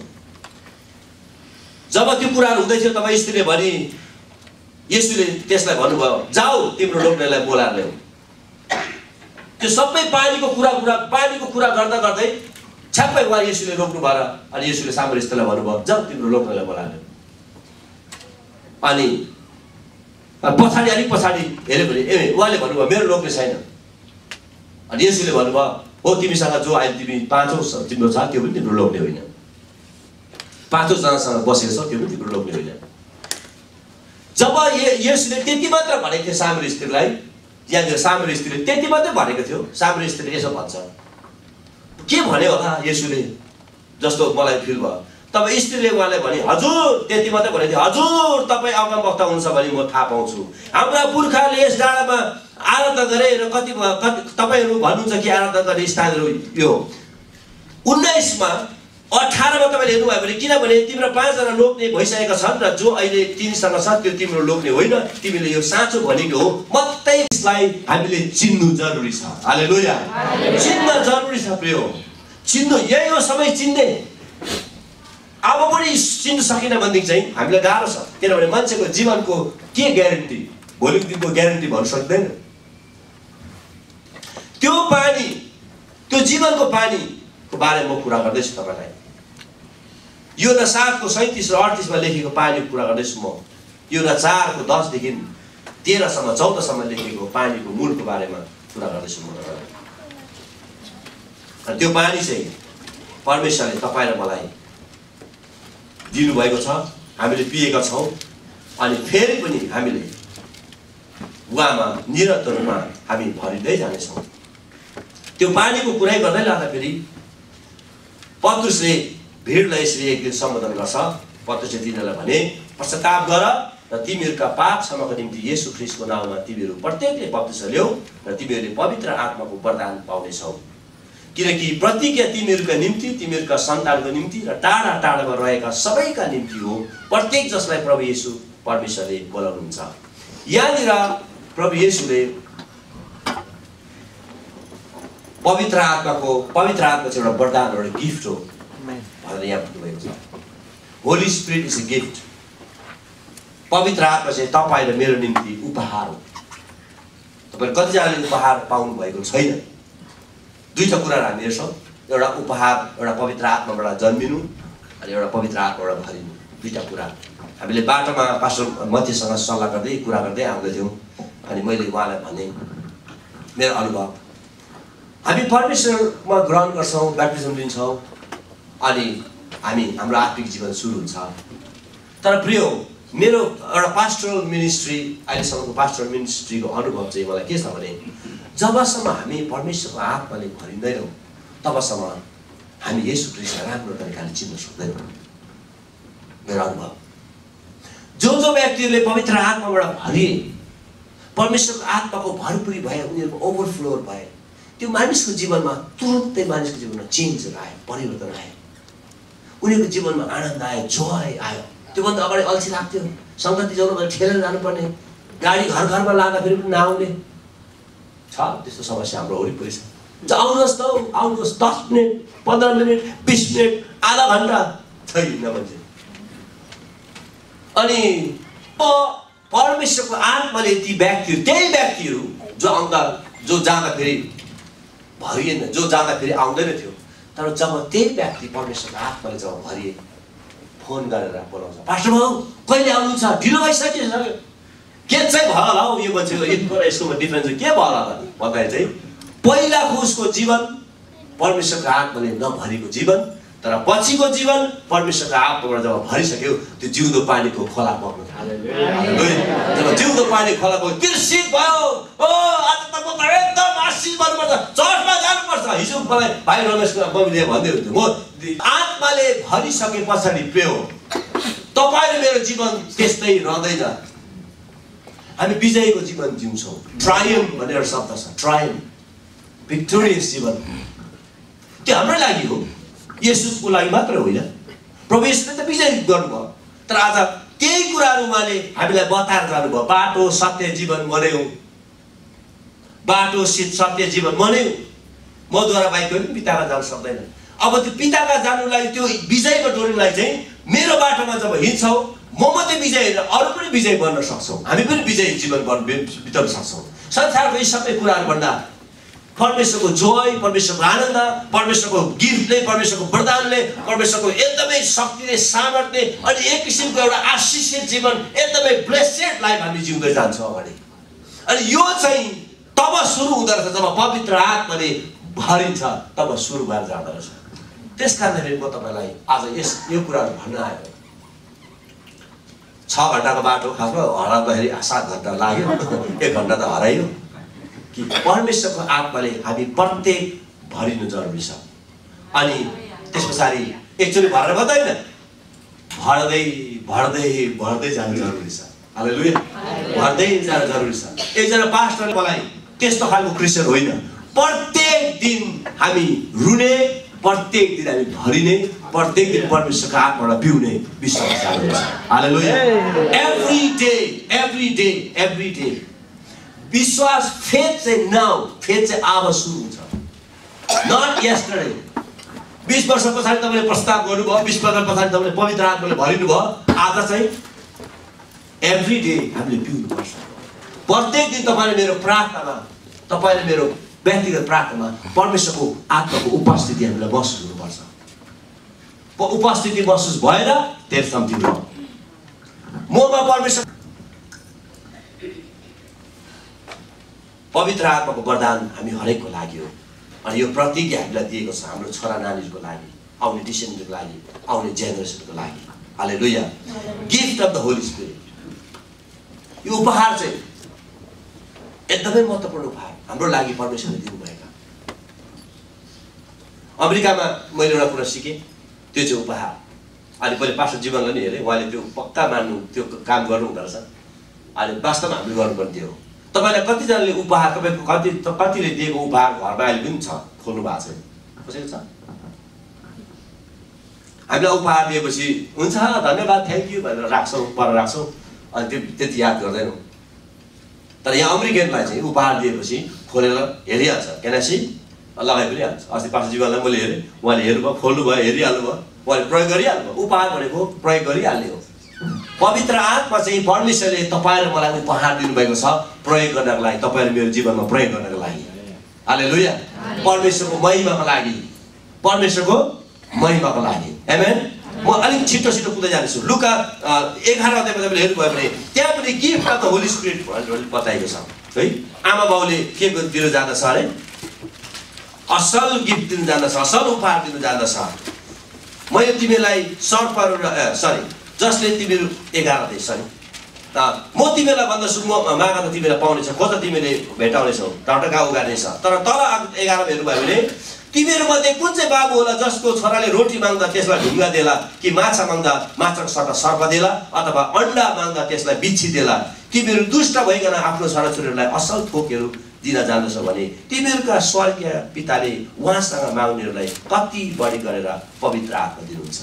जब त्यो कुराहरू हुँदै थियो, तब स्त्रीले भने, येशूले त्यसलाई भन्नुभयो, जाऊ तिम्रो लोग्नेलाई बोलाएर ल्याऊ। त्यो सबै पानीको कुरा गर्दा गर्दै छ्याप्पै उहाँ येशूले रोक्नु भएर, अनि येशूले सामरी स्त्रीलाई भन्नुभयो, जाऊ तिम्रो लोग्नेलाई बोलाएर ल्याऊ। अनि अलिक पछाडि हेऱ्यो भने उहाँले भन्नुभयो मेरो लोग्ने छैन। अनि येशूले भन्नुभयो, हो तिमीसँग जो अहिले तिमी 5औं तिम्रो छ त्यो पनि तिम्रो लोग्ने होइन, 5औं जनासँग बसेको छ त्यो पनि तिम्रो लोग्ने होइन। जब येशूले त्यति मात्र भनेको थियो सामरी स्त्रीलाई, यहाँनिर सामरी स्त्रीले त्यति मात्रै भनेको थियो। सामरी स्त्रीले यसो भन्छ, के भन्यो होला येशूले जस्तो मलाई फिल भयो। तब स्त्रीले उहाँलाई भने, हजुर, त्यति मात्रै भनेको थियो, हजुर तपाईँ अगमवक्ता हुनुहुन्छ भने म थाहा पाउँछु। हाम्रा पुर्खाले यस डाँडामा आराधना गरे र कति तपाईँहरू भन्नुहुन्छ कि आराधना गर्ने स्थानहरू यो 19मा 18मा तपाईँले हेर्नुभयो भने, किनभने तिम्रो 5 जना लोग्ने भइसकेका छन् र जो अहिले तिमीसँग छ त्यो तिम्रो लोग्ने होइन, तिमीले यो साँचो भनेको हो, मात्रै यसलाई हामीले चिन्नु जरुरी छ। हालेलुया। चिन्न जरुरी छ प्रिय, चिन्नु, यही हो समय चिन्ने। अब पनि चिन्नु सकिन भनेदेखि चाहिँ हामीलाई गाह्रो छ, किनभने मान्छेको जीवनको के ग्यारेन्टी, भोलिको दिनको ग्यारेन्टी भन्नु सक्दैन। त्यो पानी, त्यो जीवनको पानीको बारेमा म कुरा गर्दैछु तपाईलाई। यो 7 को 37 र 38 मा लेखेको पानीको कुरा गर्दैछु म। यो 4 को 10 देखि 13 सम्म 14 सम्म लेखेको पानीको मूलको बारेमा कुरा गर्दैछु म तपाईलाई। अनि त्यो पानी चाहिँ परमेश्वरले तपाईँ र मलाई दिनुभएको छ, हामीले पिएका छौँ। अनि फेरि पनि हामीले उहाँमा निरन्तर रूपमा हामी भरिँदै जानेछौँ। त्यो पानीको कुरै गर्दै लाँदाखेरि पत्रुसले भिडलाई यसरी एक दिन सम्बोधन गर्छ। पत्रुसले तिनीहरूलाई भने, पश्चाताप गर र तिमीहरूका पाप क्षमाको निम्ति येशू ख्रीष्टको नाममा तिमीहरू प्रत्येकले बप्तिस्मा ल्याऊ र तिमीहरूले पवित्र आत्माको वरदान पाउनेछौ। किनकि प्रतिज्ञा तिमीहरूका निम्ति, तिमीहरूका सन्तानको निम्ति र टाढा टाढामा रहेका सबैका निम्ति हो, प्रत्येक जसलाई प्रभु येशू परमेश्वरले बोलाउनुहुन्छ। यहाँनिर प्रभु येशूले पवित्र आत्मा चाहिँ एउटा वरदान, एउटा गिफ्ट हो भनेर यहाँ भन्नुभएको छ। Holy spirit is a gift. पवित्र आत्मा चाहिँ तपाईँ र मेरो निम्ति उपहार हो। तपाईँ कतिजनाले उपहार पाउनु भएको छैन। दुईटा कुराहरू हामी हेर्छौँ, एउटा उपहार, एउटा पवित्र आत्माबाट जन्मिनु अनि एउटा पवित्र आत्माबाट भरिनु। दुईटा कुरा हामीले बाटोमा पास्टर मध्यसँग सल्लाह गर्दै कुरा गर्दै आउँदै थियौँ। अनि मैले उहाँलाई भने मेरो अनुभव, हामी परमेश्वरमा ग्रहण गर्छौँ, ब्याप्टिजम लिन्छौँ अनि हाम्रो आत्मिक जीवन सुरु हुन्छ। तर प्रिय मेरो एउटा पास्टरल मिनिस्ट्री, अहिलेसम्मको पास्टरल मिनिस्ट्रीको अनुभव चाहिँ मलाई के छ भने, जबसम्म हामी परमेश्वरको आत्माले भरिँदैनौँ तबसम्म हामी येशू ख्रीष्टलाई राम्रो तरिकाले चिन्न सक्दैनौँ। मेरो अनुभव, जो व्यक्तिहरूले पवित्र आत्माबाट भरिए, परमेश्वरको आत्माको भरपुरी भए, उनीहरूको ओभरफ्लो भए, त्यो मानिसको जीवनमा तुरुन्तै मानिसको जीवनमा चेन्जहरू आयो, परिवर्तन आयो। उनीहरूको जीवनमा आनन्द आयो, जोय आयो। त्योभन्दा अगाडि अल्छी लाग्थ्यो, सङ्गति जाउनु भने ठेलेर जानुपर्ने, गाडी घर घरमा लाँदाखेरि पनि नआउने छ। त्यस्तो समस्या हाम्रो वरिपरि छ। आउनुहोस् त, आउनुहोस्, 10 मिनट 15 मिनट 20 मिनट आधा घन्टा छैन मान्छे। अनि परमेश्वरको आत्माले ती व्यक्तिहरू, त्यही व्यक्तिहरू जो जाँदाखेरि भरिएन, जो जाँदाखेरि आउँदैन थियो, तर जब त्यही व्यक्ति परमेश्वरको आत्माले जब भरिए, फोन गरेर बोलाउँछ, पास्टर बाबु कहिले आउनुहुन्छ, ढिलो भइसक्यो, के चाहिँ भयो होला हौ यो मान्छेको, यसकोमा डिफ्रेन्स के भयो होला भन्दाखेरि चाहिँ पहिलाको उसको जीवन परमेश्वरको आत्माले नभरिको जीवन, तर पछिको जीवन परमेश्वरको आत्माबाट जब भरिसक्यो, त्यो जिउँदो पानीको खोला बग्न थाल्यो। जब जिउँदो पानी खोला बग्यो, तिर्सित भयो, ओ आज त म त एकदम आशीष गर्नुपर्छ, चर्चमा जानुपर्छ। हिजो मलाई भाइ रमेशको मम्मीले भन्दै हुन्थ्यो, म आत्माले भरिसके पछाडि प्रिय तपाईँ र मेरो जीवन त्यस्तै रहँदैन। हामी विजयको जीवन जिउँछौँ। ट्रायम्फ भन्ने एउटा शब्द छ, ट्रायम्फ, भिक्टोरियस जीवन। त्यो हाम्रै लागि हो, येशूको लागि मात्र होइन। प्रभु येशूले त विजय गर्नुभयो, तर आज त्यही कुराहरू उहाँले हामीलाई बताएर जानुभयो। बाटो सत्य जीवन मन्यौ, बाटो सत्य जीवन मन्यौ, मद्वारा बाहेक पनि पिताका जान सक्दैन। अब त्यो पिताका जानुलाई, त्यो विजयको डोरीलाई चाहिँ मेरो बाटोमा जब हिँड्छौँ, म मात्रै विजय होइन, अरू पनि विजय बन्न सक्छौँ। हामी पनि विजय जीवन बिताउन सक्छौँ। संसारको यी सबै कुराहरू भन्दा परमेश्वरको जोय, परमेश्वरको आनन्द, परमेश्वरको गिफ्टले, परमेश्वरको वरदानले, परमेश्वरको एकदमै शक्तिले, सामर्थ्यले अनि एक किसिमको एउटा आशिषित जीवन, एकदमै ब्लेसेड लाइफ हामी जिउँदै जान्छौँ अगाडि। अनि यो चाहिँ तब सुरु हुँदो रहेछ जब पवित्र आत्माले भरिन्छ, तब सुरु भएर जाँदो रहेछ। त्यस कारणले म तपाईँलाई आज यो कुराहरू भन्न आयो। 6 घन्टाको बाटो खासमा हराउँदाखेरि 7 घन्टा लाग्यो, 1 घन्टा त हरायो। कि परमेश्वरको आत्माले हामी प्रत्येक भरिनु जरुरी छ। अनि त्यस पछाडि एकचोटि भरेर मात्रै होइन, भर्दै जानु जरुरी छ। हालेलुया, भर्दै जानु जरुरी छ। एकजना पास्टरले मलाई त्यस्तो खालको क्रिस्चियन होइन, प्रत्येक दिन हामी रुने, प्रत्येक दिन हामी भरिने, प्रत्येक दिन परमेश्वरको आत्माबाट पिउने विश्वास जानु छ। हालेलुया, एभ्री डे विश्वास, फेथ चाहिँ नाउ, फेथ चाहिँ अब सुरु हुन्छ, नट यस्टरडे। 20 वर्ष पछाडि तपाईँले प्रस्ताव गर्नुभयो, 20 वर्ष पछाडि तपाईँले पवित्र आत्माले भरिनु भयो, आज चाहिँ एभ्री डे हामीले पिउनुपर्छ। प्रत्येक दिन तपाईँले मेरो प्रार्थनामा, तपाईँले मेरो व्यक्तिगत प्रार्थनामा परमेश्वरको आत्माको उपस्थिति हामीलाई महसुस हुनुपर्छ। उपस्थिति महसुस भएर देयर समथिङ रङ। ममा परमेश्वर पवित्र आत्माको वरदान हामी हरेकको लागि हो। अनि यो प्रतिज्ञा हामीलाई दिएको छ हाम्रो छोरा नानीहरूको लागि, आउने डिसेन्डेन्टको लागि, आउने जेनेरेसनको लागि। Hallelujah. Gift of the holy spirit, यो उपहार चाहिँ एकदमै महत्त्वपूर्ण उपहार हाम्रो लागि परमेश्वरले दिनुभएका। अमेरिकामा मैले एउटा कुरा सिकेँ, त्यो चाहिँ उपहार। अनि पहिले पास्टर जीवनलाई नि हेरेँ, उहाँले त्यो पक्का मान्नु, त्यो काम गर्नु हुँदो रहेछ। अनि वास्तवमा हामीले गर्नुपर्ने थियो। तपाईँलाई कतिजनाले उपहार, तपाईँको कतिले दिएको उपहार घरमा अहिले पनि छ, खोल्नु भएको छैन, कसैको छ? हामीलाई उपहार दिएपछि हुन्छ धन्यवाद थ्याङ्क यू भनेर राख्छौँ, पर राख्छौँ, अनि त्यो त्यति याद गर्दैनौँ। तर यहाँ अमेरिकनलाई चाहिँ उपहार दिएपछि खोलेर हेरिहाल्छ, केनासी लगाइ पनि हाल्छ। अस्ति पास्टर जीवनलाई मैले हेरेँ, उहाँले हेर्नुभयो, खोल्नुभयो, हेरिहाल्नु भयो, उहाँले प्रयोग गरिहाल्नु भयो। उपहार भनेको प्रयोग गरिहाल्ने हो। पवित्र आत्मा चाहिँ परमेश्वरले तपाईँ र मलाई उपहार दिनुभएको छ प्रयोग गर्नको लागि, तपाईँ र मेरो जीवनमा प्रयोग गर्नको लागि। हालेलुया। परमेश्वरको महिमाको लागि, परमेश्वरको महिमाको लागि। आमेन। म अलिक छिटो कुदै जानेछु। लुका 11 अध्यायमा तपाईँले हेर्नुभयो भने त्यहाँ पनि gift of the holy spirit भनेर बताएको छ है। आमा बाउले के दिनु जान्दछ अरे? असल गिफ्ट दिनु जान्दछ, असल उपहार दिनु जान्दछ। मैले तिमीलाई जसले तिमीहरू 11 देश छन्, म तिमीलाई भन्दछु, म मागा त तिमीलाई पाउनेछ, खोज तिमीले भेटाउनेछौ, ढटका उगार्नेछ। तर तल 11 हेर्नुभयो भने तिमीहरू मध्ये कुन चाहिँ बाबु होला जसको छोराले रोटी माग्दा त्यसलाई ढुङ्गा देला, कि माछा माग्दा माछाको सट्टा सर्प देला, अथवा अन्डा माग्दा त्यसलाई बिच्छी देला? तिमीहरू दुष्ट भइकन आफ्नो छोराछोरीहरूलाई असल थोकहरू दिन जान्दछौ भने तिमीहरूका स्वर्गीय पिताले उहाँसँग माग्नेहरूलाई कति बढी गरेर पवित्र आत्मा दिनुहुन्छ।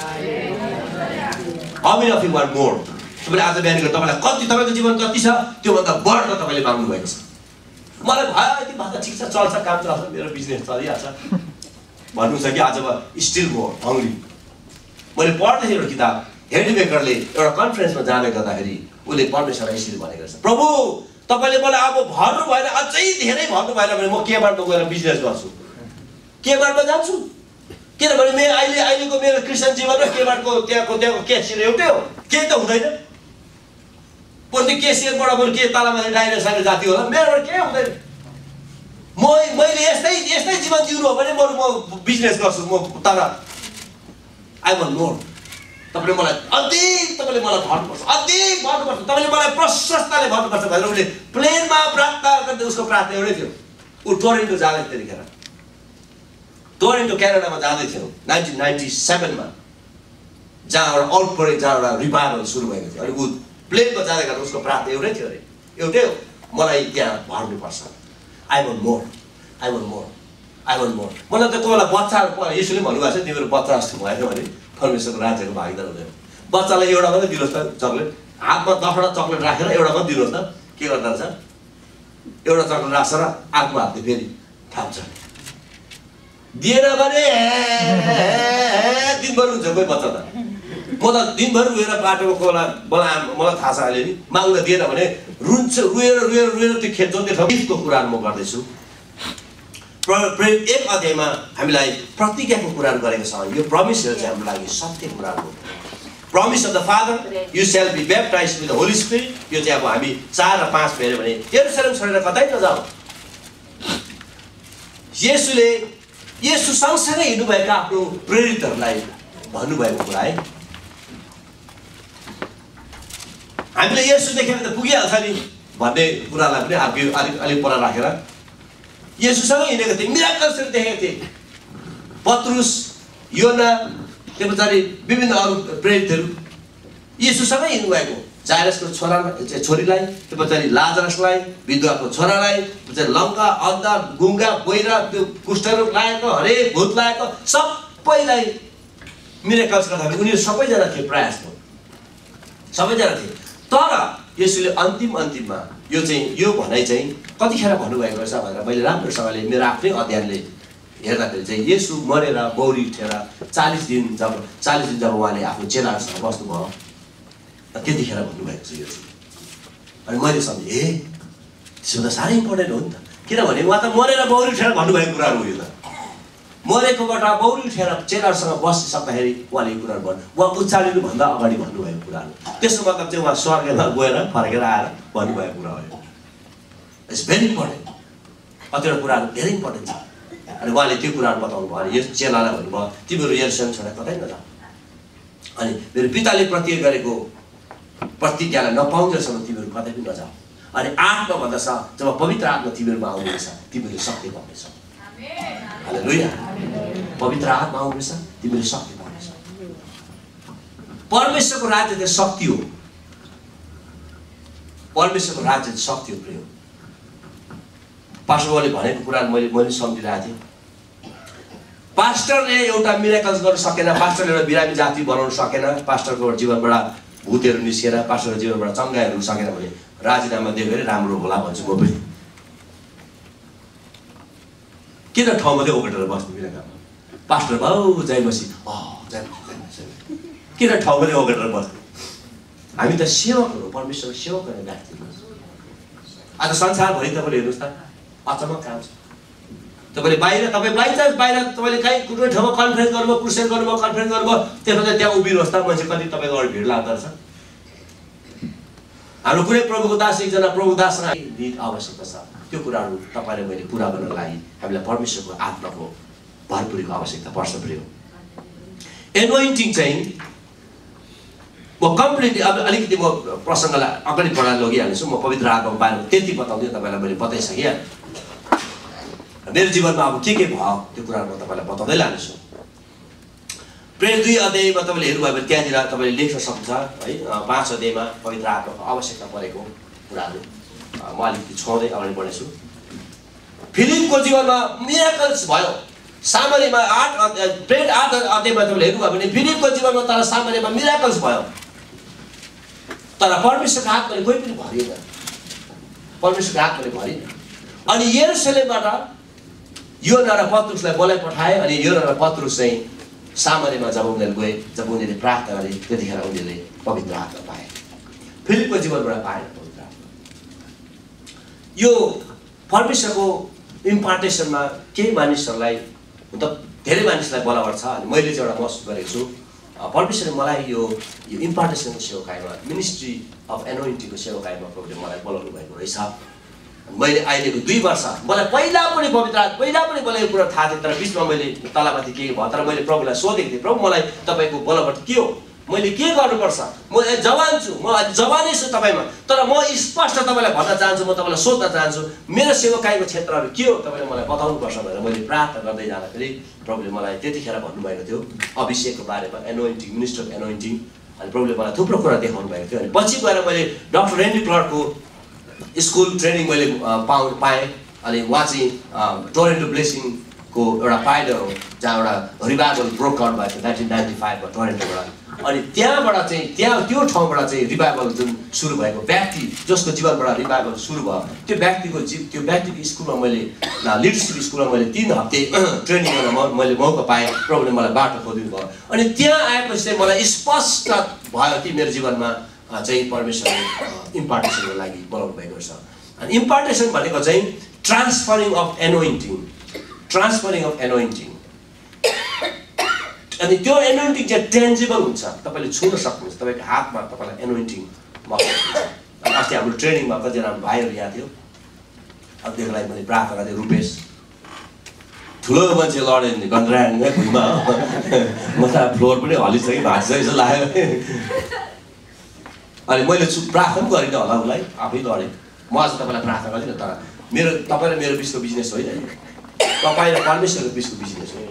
How many of you want more? तपाईँले आज बिहान तपाईँलाई कति, तपाईँको जीवन कति छ त्योभन्दा बढ्न तपाईँले माग्नु भएको छ। मलाई भयो यति भन्दा ठिक छ, चल्छ, काम चल्छ, मेरो बिजनेस चलिहाल्छ भन्नु छ कि आज स्टिल मोर हङ्ग्री। मैले पढ्दै थिएँ एउटा किताब, हेनरी बेकरले एउटा कन्फरेन्समा जाँदै गर्दाखेरि उसले परमेश्वरलाई यसरी भनेको छ, प्रभु तपाईँले मलाई अब भर्नु भएन, अझै धेरै भर्नु भएन भने म केबारमा गएर बिजनेस गर्छु, केबारमा जान्छु। किनभने अहिलेको मेरो क्रिस्चियन जीवन र केबारको त्यहाँको क्यासियर एउटै हो, केही त हुँदैन। त्यो क्यासियरबाट बरु के तलमाथि डाइरेक्ट साइड जाति होला, मेरोबाट केही हुँदैन। मैले यस्तै जीवन जिउनु हो भने बरु म बिजनेस गर्छु म, तर आई वान्ट मोर। तपाईँले मलाई अधिक, तपाईँले मलाई भन्नुपर्छ, अधिक भन्नुपर्छ, तपाईँले मलाई प्रशस्तले भन्नुपर्छ भनेर उसले प्लेनमा प्रार्थना गर्दै, उसको प्रार्थना एउटै थियो। ऊ टोरेन्टो जाँदै त्यतिखेर, टोरेन्टो क्यानाडामा जाँदै थियो 1997 मा, जहाँ एउटा आउटब्रेक, जहाँ एउटा रिभाइभल सुरु भएको थियो। अनि ऊ प्लेनमा जाँदै गर्दा उसको प्रार्थना एउटै थियो अरे, एउटै हो, मलाई त्यहाँ भर्नुपर्छ। I want more, I want more, I want more. मलाई त कोही बेला बच्चाहरू, यसोले भन्नुभएको छ तिमीहरू बच्चा जस्तो भएन भने परमेश्वरको राज्यको भागीदार हुँदैन। बच्चालाई एउटा मात्रै दिनुहोस् त चक्लेट, हातमा 10वटा चक्लेट राखेर एउटा मात्रै दिनुहोस् त, के गर्दो रहेछ? एउटा चक्लेट राख्छ र अर्को हातले फेरि थाप्छ। दिएन भने दिनभर हुन्छ कोही बच्चा त। म त दिनभर रुएर बाटोको कोला मलाई थाहा छ अहिले नि, माग्दा दिएन भने रुन्छ, रुएर त्यो खेत जोत्ने ठाउँ। गिफ्टको कुराहरू म गर्दैछु। 1 अध्यायमा हामीलाई प्रतिज्ञाको कुराहरू गरेको छ। यो प्रमिसहरू चाहिँ हाम्रो लागि सत्य कुराहरू हो। Promise of the father, you shall be baptized with the holy spirit. यो चाहिँ अब हामी 4 र 5 हेऱ्यो भने यरुशलेम छोडेर कतै नजाऊ। येशू सँगसँगै हिँड्नुभएका आफ्नो प्रेरितहरूलाई भन्नुभएको कुरा है। हामीले येशू देखेर त पुगिहाल्छ नि भन्ने कुरालाई पनि अलिक पर राखेर येशूसँगै हिँडेको थिए, मिराकल्सहरू देखेको थिए। पत्रुस, योना, त्यो पछाडि विभिन्न अरू प्रेरितहरू येशूसँगै हिँड्नुभएको। जाइरसको छोरीलाई, त्यो पछाडि लाजरसलाई, विधवाको छोरालाई, पछाडि लङ्का, अन्धा, गुङ्गा, बहिरा, त्यो कुष्ठरोग लागेको, हरेक भूत लागेको सबैलाई मिराकल्स गर्दाखेरि उनीहरू सबैजना थिए, प्रयासको सबैजना थिए। तर येशूले अन्तिममा यो भनाइ चाहिँ कतिखेर भन्नुभएको रहेछ भनेर मैले राम्रोसँगले मेरो आफ्नै अध्ययनले हेर्दाखेरि चाहिँ येशू मरेर बौरी उठेर 40 दिन जब उहाँले आफ्नो चेलाहरूसँग बस्नुभयो त्यतिखेर भन्नुभएको छ यो चाहिँ। अनि मैले सम्झेँ त्यसो त साह्रै इम्पोर्टेन्ट हो नि त, किनभने उहाँ त मरेर बौरी उठेर भन्नुभएको कुराहरू हो यो त। मरेकोबाट बौरी उठेर चेलाहरूसँग बसिसक्दाखेरि उहाँले यो कुराहरू भन्नु, उहाँ उचालिनुभन्दा अगाडि भन्नुभएको कुराहरू। त्यसको मतलब चाहिँ उहाँ स्वर्गमा गएर फर्केर आएर भन्नुभएको कुरा हो यो। It's very important. कतिवटा कुराहरू धेरै इम्पोर्टेन्ट छ। अनि उहाँले त्यो कुराहरू बताउनु भयो। अनि यस चेलालाई भन्नुभयो तिमीहरू यरुशलेम छोडेर कतै नजाऊ, अनि मेरो पिताले प्रतिज्ञा गरेको प्रतिज्ञालाई नपाउँदैसम्म तिमीहरू कतै पनि नजाऊ। अनि 8मा भन्दछ जब पवित्र आत्मा तिमीहरूमा आउनेछ तिमीहरूले शक्ति पाउनेछौ। हालेलुया। पवित्र आत्मा आउनेछ तिमीहरूले शक्ति पाउनेछौ। परमेश्वरको राज्य चाहिँ शक्ति हो। परमेश्वरको राज्य चाहिँ शक्ति हो प्रिय। पास्टरले भनेको कुरा मैले सम्झिरहेको थिएँ। पास्टरले एउटा मिरेकल्स गर्न सकेन, पास्टरले एउटा बिरामी जाति बनाउन सकेन, पास्टरको जीवनबाट भूतहरू निस्केर पास्टरको जीवनबाट चङ्गाइहरू सकेन भने राजीनामा दियो भने राम्रो होला भन्छु म पनि। किन ठाउँमा चाहिँ ओगटेर बस्नु मिरेकलमा? पास्टर भाउ जय मसी किन ठाउँमा चाहिँ ओगटेर बस्नु? हामी त सेवकहरू, परमेश्वरको सेवक गर्ने व्यक्ति। आज संसारभरि तपाईँले हेर्नुहोस् त अचम्म काम छ। तपाईँ बाई चान्स बाहिर तपाईँले कहीँ कुनै ठाउँमा कन्फरेन्स गर्नुभयो, क्रुसेड गर्नुभयो, कन्फरेन्स गर्नुभयो, त्यसपछि त्यहाँ उभिनुहोस् त मान्छे कति तपाईँको अगाडि भिड लाग्दो रहेछ। हाम्रो कुनै प्रभुको दास एकजना प्रभु दाससँग निड आवश्यकता छ। त्यो कुराहरू तपाईँले मैले पुरा गर्नको लागि हामीलाई परमेश्वरको आत्माको भरपुरीको आवश्यकता पर्छ प्रिय। एनोइन्टिङ चाहिँ म कम्प्लिटली अब अलिकति म प्रसङ्गलाई अगाडि बढाएर लगिहाल्छु। म पवित्र आत्माको बारेमा त्यति बताउँदै तपाईँलाई मैले बताइसकेँ। मेरो जीवनमा अब के भयो त्यो कुराहरू म तपाईँलाई बताउँदै लानेछु। प्रेरित 2 अध्यायमा तपाईँले हेर्नुभयो भने त्यहाँनिर तपाईँले लेख्न सक्नुहुन्छ है। 5 अध्यायमा पवित्र आत्माको आवश्यकता परेको कुराहरू म अलिकति छोड्दै अगाडि बढ्नेछु। फिलिपको जीवनमा मिरेकल्स भयो सामरीमा। 8 अध्यायमा तपाईँले हेर्नुभयो भने फिलिपको जीवनमा तर सामरीमा मिरेकल्स भयो, तर परमेश्वरको हातले कोही पनि भरिएन। परमेश्वरको हातले भरिएन। अनि यरुशलेमबाट योना र पत्रुसलाई बोलाइ पठाए। अनि योना र पत्रुस चाहिँ सामरीमा जब उनीहरू गए, जब उनीहरूले प्रार्थना गरे त्यतिखेर उनीहरूले पवित्र आत्मा पाए। फिलिपको जीवनबाट पाएन पवित्र आत्मा। यो परमेश्वरको इम्पार्टेसनमा केही मानिसहरूलाई त धेरै मानिसलाई बोलावट छ। अनि मैले चाहिँ एउटा महसुस गरेको छु परमेश्वरले मलाई यो इम्पार्टेसनको सेवकाइमा, मिनिस्ट्री अफ एनोइन्टिङको सेवकाइमा प्रभुले मलाई बोलाउनु भएको रहेछ। मैले अहिलेको 2 वर्ष मलाई पहिला पनि मलाई यो कुरा थाहा थिएन, तर बिचमा मैले तलमाथि के भयो, तर मैले प्रभुलाई सोधेको थिएँ प्रभु मलाई तपाईँको बोलावट के हो, मैले के गर्नुपर्छ? म जवान छु, म जवानै छु तपाईँमा, तर म स्पष्ट तपाईँलाई भन्न चाहन्छु, म तपाईँलाई सोध्न चाहन्छु मेरो सेवकाईको क्षेत्रहरू के हो तपाईँले मलाई बताउनुपर्छ भनेर मैले प्रार्थना गर्दै जाँदाखेरि प्रभुले मलाई त्यतिखेर भन्नुभएको थियो अभिषेकको बारेमा, एनोइन्टिङ, मिनिस्टर अफ एनोइन्टिङ। अनि प्रभुले मलाई थुप्रो कुरा देखाउनु भएको थियो। अनि पछि गएर मैले डक्टर रेन्डी क्लर्कको स्कुल ट्रेनिङ मैले पाएँ। अनि उहाँ चाहिँ टोरेन्टो ब्लेसिङको एउटा पाइलर हो, जहाँ एउटा रिभाइभल ब्रोक आउट भएको थियो 1995 मा टोरेन्टोबाट। अनि त्यहाँबाट चाहिँ त्यो ठाउँबाट चाहिँ रिभाइभल जुन सुरु भएको व्यक्ति जसको जीवनबाट रिभाइभल सुरु भयो त्यो व्यक्तिको स्कुलमा मैले लिडरसिप स्कुलमा मैले 3 हप्ते ट्रेनिङ गर्न मैले मौका पाएँ। प्रभुले मलाई बाटो खोलिदिनु भयो। अनि त्यहाँ आएपछि चाहिँ मलाई स्पष्ट भयो कि मेरो जीवनमा चाहिँ परमेश्वरले इम्पार्टेसनको लागि बोलाउनु भएको छ। अनि इम्पार्टेसन भनेको चाहिँ ट्रान्सफरिङ अफ एनोइन्टिङ। अनि त्यो एनोइन्टिङ चाहिँ टेन्जिबल हुन्छ, तपाईँले छुन सक्नुहुन्छ, तपाईँको हातमा तपाईँलाई एनोइन्टिङ मौका हुन्छ। अनि अस्ति हाम्रो ट्रेनिङमा कतिजना भाइहरू यहाँ थियो, अब त्यसको लागि मैले प्रार्थना गरेँ। रूपेश ठुलो मान्छे लडे नि गन्ड्राङ्गै भुइँमा, म त फ्लोर पनि हलिसक्यो, भाँचिसक्यो जस्तो लाग्यो। अनि मैले प्रार्थना गरिनँ होला उसलाई, आफै लडेँ। म आज तपाईँलाई प्रार्थना गर्दिनँ, तर तपाईँ र मेरो बिचको बिजनेस होइन, तपाईँ र परमेश्वरको बिचको बिजनेस हो।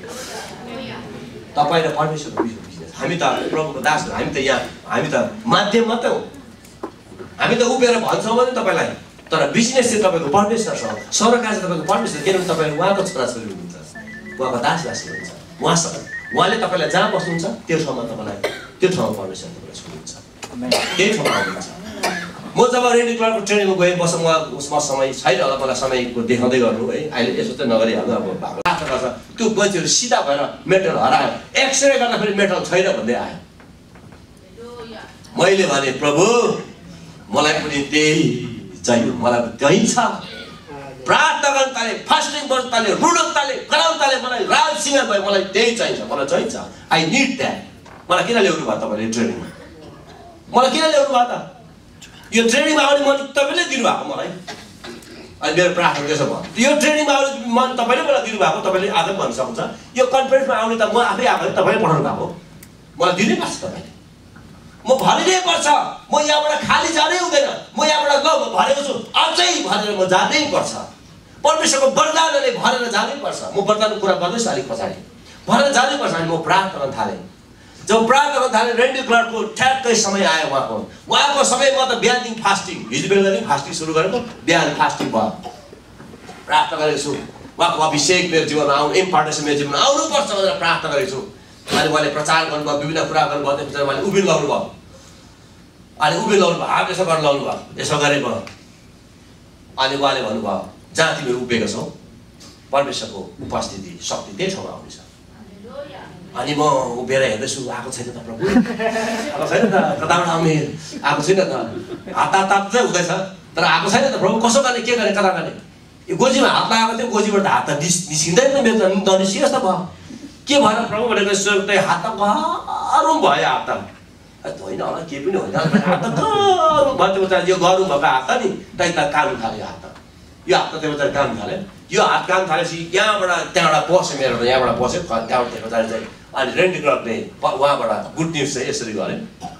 तपाईँ र परमेश्वरको बिचको बिजनेस। हामी त प्रभुको दासहरू, हामी त माध्यम मात्रै हो। हामी त उभिएर भन्छौँ भने तपाईँलाई, तर बिजनेस चाहिँ तपाईँको परमेश्वरसँग, सरकार चाहिँ तपाईँको परमेश्वर। किनभने तपाईँ उहाँको छोराछोरी हुनुहुन्छ, उहाँको दास हुनुहुन्छ। उहाँले तपाईँलाई जहाँ बस्नुहुन्छ त्यो ठाउँमा तपाईँलाई, त्यो ठाउँमा परमेश्वर तपाईँलाई छोड्नुहुन्छ, त्यही ठाउँमा आउनुहुन्छ। म जब रेडी क्लर्कको ट्रेनिङमा गएँ, उसमा समय छैन होला, मलाई समयको देखाउँदै गर्नु है, अहिले यसो चाहिँ नगरिहाल्नु। अब भएको लाग्छ त्यो मान्छेहरू सिधा भएर मेटल हरायो, एक्सरे गर्दाखेरि मेटल छैन भन्दै आयो। मैले भने प्रभु मलाई पनि त्यही चाहियो, मलाई त्यही छ, प्रार्थना गर्न थाले, फास्टिङ गर्न थाले, रुडन थाले, कराउन थाले, मलाई राल सिंगार भयो, मलाई त्यही चाहिन्छ, मलाई चाहिन्छ। I need that. मलाई किन ल्याउनु भयो तपाईँले ट्रेनिङमा? मलाई किन ल्याउनु भयो त? यो ट्रेनिङमा आउने मन तपाईँले दिनुभएको मलाई। अनि मेरो प्रार्थना त्यसो भयो। यो ट्रेनिङमा आउने मन तपाईँले मलाई दिनुभएको, तपाईँले आज भन्न सक्नुहुन्छ यो कन्फरेन्समा आउने त म आफै आएको, तपाईँले पठाउनु भएको, मलाई दिनै पर्छ तपाईँले। म भरिनै पर्छ, म यहाँबाट खाली जानै हुँदैन, म यहाँबाट ल भरेको छु, अझै भरेर म जानै पर्छ। परमेश्वरको वरदानले भरेर जानै पर्छ। म वरदानको कुरा गर्दैछु अलिक पछाडि, भरेर जानै पर्छ। अनि म प्रार्थना गर्न थालेँ। जब प्रार्थना गर्न थालेँ, रेन्डी क्लर्कको ठ्याक्कै समय आयो उहाँको समय। म त बिहानदेखि फास्टिङ, हिजो बेलुकादेखि फास्टिङ सुरु गरेको, बिहान फास्टिङ भयो, प्रार्थना गरेको छु। उहाँको अभिषेक मेरो जीवनमा आउनु, इम्पोर्टेन्स मेरो जीवनमा आउनुपर्छ भनेर प्रार्थना गरेको छु। अनि उहाँले प्रचार गर्नुभयो, विभिन्न कुरा गर्नुभयो, त्यसपछि उहाँले उभिन लाउनु भयो। अनि उभिन लाउनु भयो, हात यसो गरेर लाउनु भयो, यसो गरेको। अनि उहाँले भन्नुभयो, जहाँ तिमीहरू उभिएको छौ परमेश्वरको उपस्थिति शक्ति त्यही ठाउँमा आउनेछ। अनि म उभिएर हेर्दैछु, आएको छैन त प्रभु, आएको छैन त, कताबाट आउने, आएको छैन त, हात तात्दै हुँदैछ तर आएको छैन त प्रभु, कसो गर्ने, के गर्ने, कता गर्ने। यो गोजीमा हात लगाएको थियो, गोजीबाट हात त निस्किँदैन त, मेरो त ननिस्कियोस् त भयो, के भएर प्रभु भनेको त्यही हात त गरौँ भयो, हात त होइन होला, केही पनि होइन, हात त गरौँ भयो। त्यो बच्चा यो गरौँ भएको हात त नि त्यही त काम थाल्यो, हात त यो हात त त्यो बच्चा काम थाल्यो। यो हात काम थालेपछि त्यहाँबाट पस्यो, मेरो यहाँबाट पस्यो, त्यहाँबाट त्यो बच्चाले चाहिँ। अनि रेन्डी क्लर्कले उहाँबाट गुड न्युज चाहिँ यसरी गरे,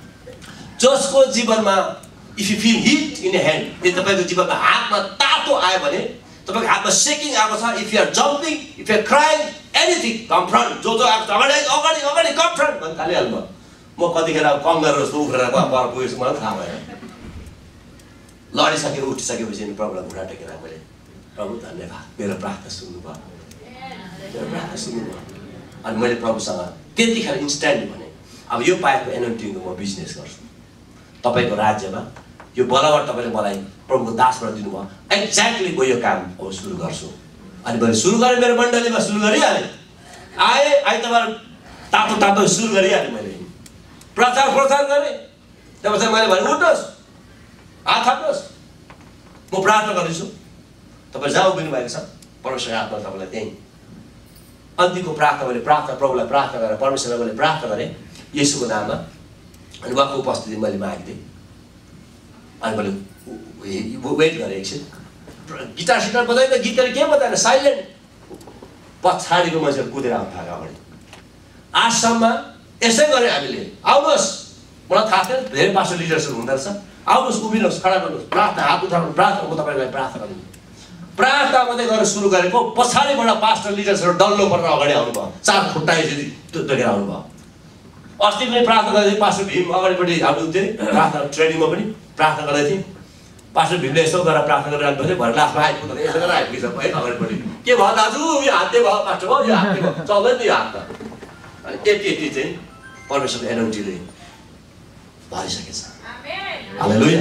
जसको जीवनमा if you feel heat in hand, यदि तपाईँको जीवनमा हातमा तातो आयो भने, तपाईँको हातमा सेकिङ आएको छ, if you are jumping, if you are crying, anything confront, जो आएको छ अगाडि अगाडि अगाडि कन्फ्रन्ट भन्न थालिहाल्नु। म कतिखेर कङ्गार जस्तो उफ्रेर पर पुगेछु, मलाई थाहा भएन। लडिसकेर उठिसकेपछि प्रभुलाई घुँडा टेकेर मैले, प्रभु धन्यवाद, मेरो प्रार्थना सुन्नुभयो, मेरो प्रार्थना सुन्नुभयो। अनि मैले प्रभुसँग त्यतिखेर इन्स्ट्यान्ट भने, अब यो पाएको एनोइन्टिङको म बिजनेस गर्छु तपाईँको राज्यमा, यो बलबाट तपाईँले मलाई प्रभुको दासबाट दिनुभयो, एक्ज्याक्टली म यो काम अब सुरु गर्छु। अनि मैले सुरु गरेँ, मेरो मण्डलीमा सुरु गरिहालेँ, आइतबार तातो तातो सुरु गरिहालेँ, मैले प्रचार गरेँ। त्यसपछि मैले भने उठ्नुहोस्, हात थाप्नुहोस्, म प्रार्थना गर्दैछु, तपाईँ जहाँ उभिनु भएको छ परमेश्वरको आत्मा तपाईँलाई त्यहीँ। अन्तिमको प्रार्थना मैले प्रभुलाई प्रार्थना गरेर, परमेश्वरलाई मैले प्रार्थना गरेँ येशूको नाममा। अनि उहाँको उपस्थिति मैले मागिदिएँ। अनि मैले वेट गरेँ एकछिन, गिटार सिटार बजाएन, गीतहरू के बजाएन, साइलेन्ट। पछाडिको मान्छेहरू कुदेर आउनु थाल्यो अगाडि। आश्रममा यसै गरेँ हामीले, आउनुहोस्, मलाई थाहा थिएन धेरै पास्टर लिडर्सहरू हुँदो रहेछ, आउनुहोस्, उभिनुहोस्, खडा गर्नुहोस्, प्रार्थना, हात उठाउनु, प्रार्थना, म तपाईँलाई प्रार्थना गर्नु। प्रार्थना मात्रै गरेर सुरु गरेको, पछाडिबाट पास्टर लिडर्सहरू डल्लो परेर अगाडि आउनुभयो, चार खुट्टा यसरी टेकेर आउनुभयो। अस्ति पनि प्रार्थना गर्दै थिएँ, पास्टर भीम अगाडिपट्टि हाम्रो थिएँ, प्रार्थना ट्रेनिङमा पनि प्रार्थना गर्दै थिएँ। पास्टर भीमले यसो गरेर प्रार्थना गरिरहनु थियो, भरे लास्टमा आइपुग्दा यसो गरेर आइपुग्छ है अगाडिपट्टि, के भयो दाजु, यो हातले भयो, पास्टर भयो, यो हातले भयो, चल्दैन नि यो हात त। अनि यति चाहिँ परमेश्वरको एनोइन्टिङले भरिसकेछ। हालेलुया।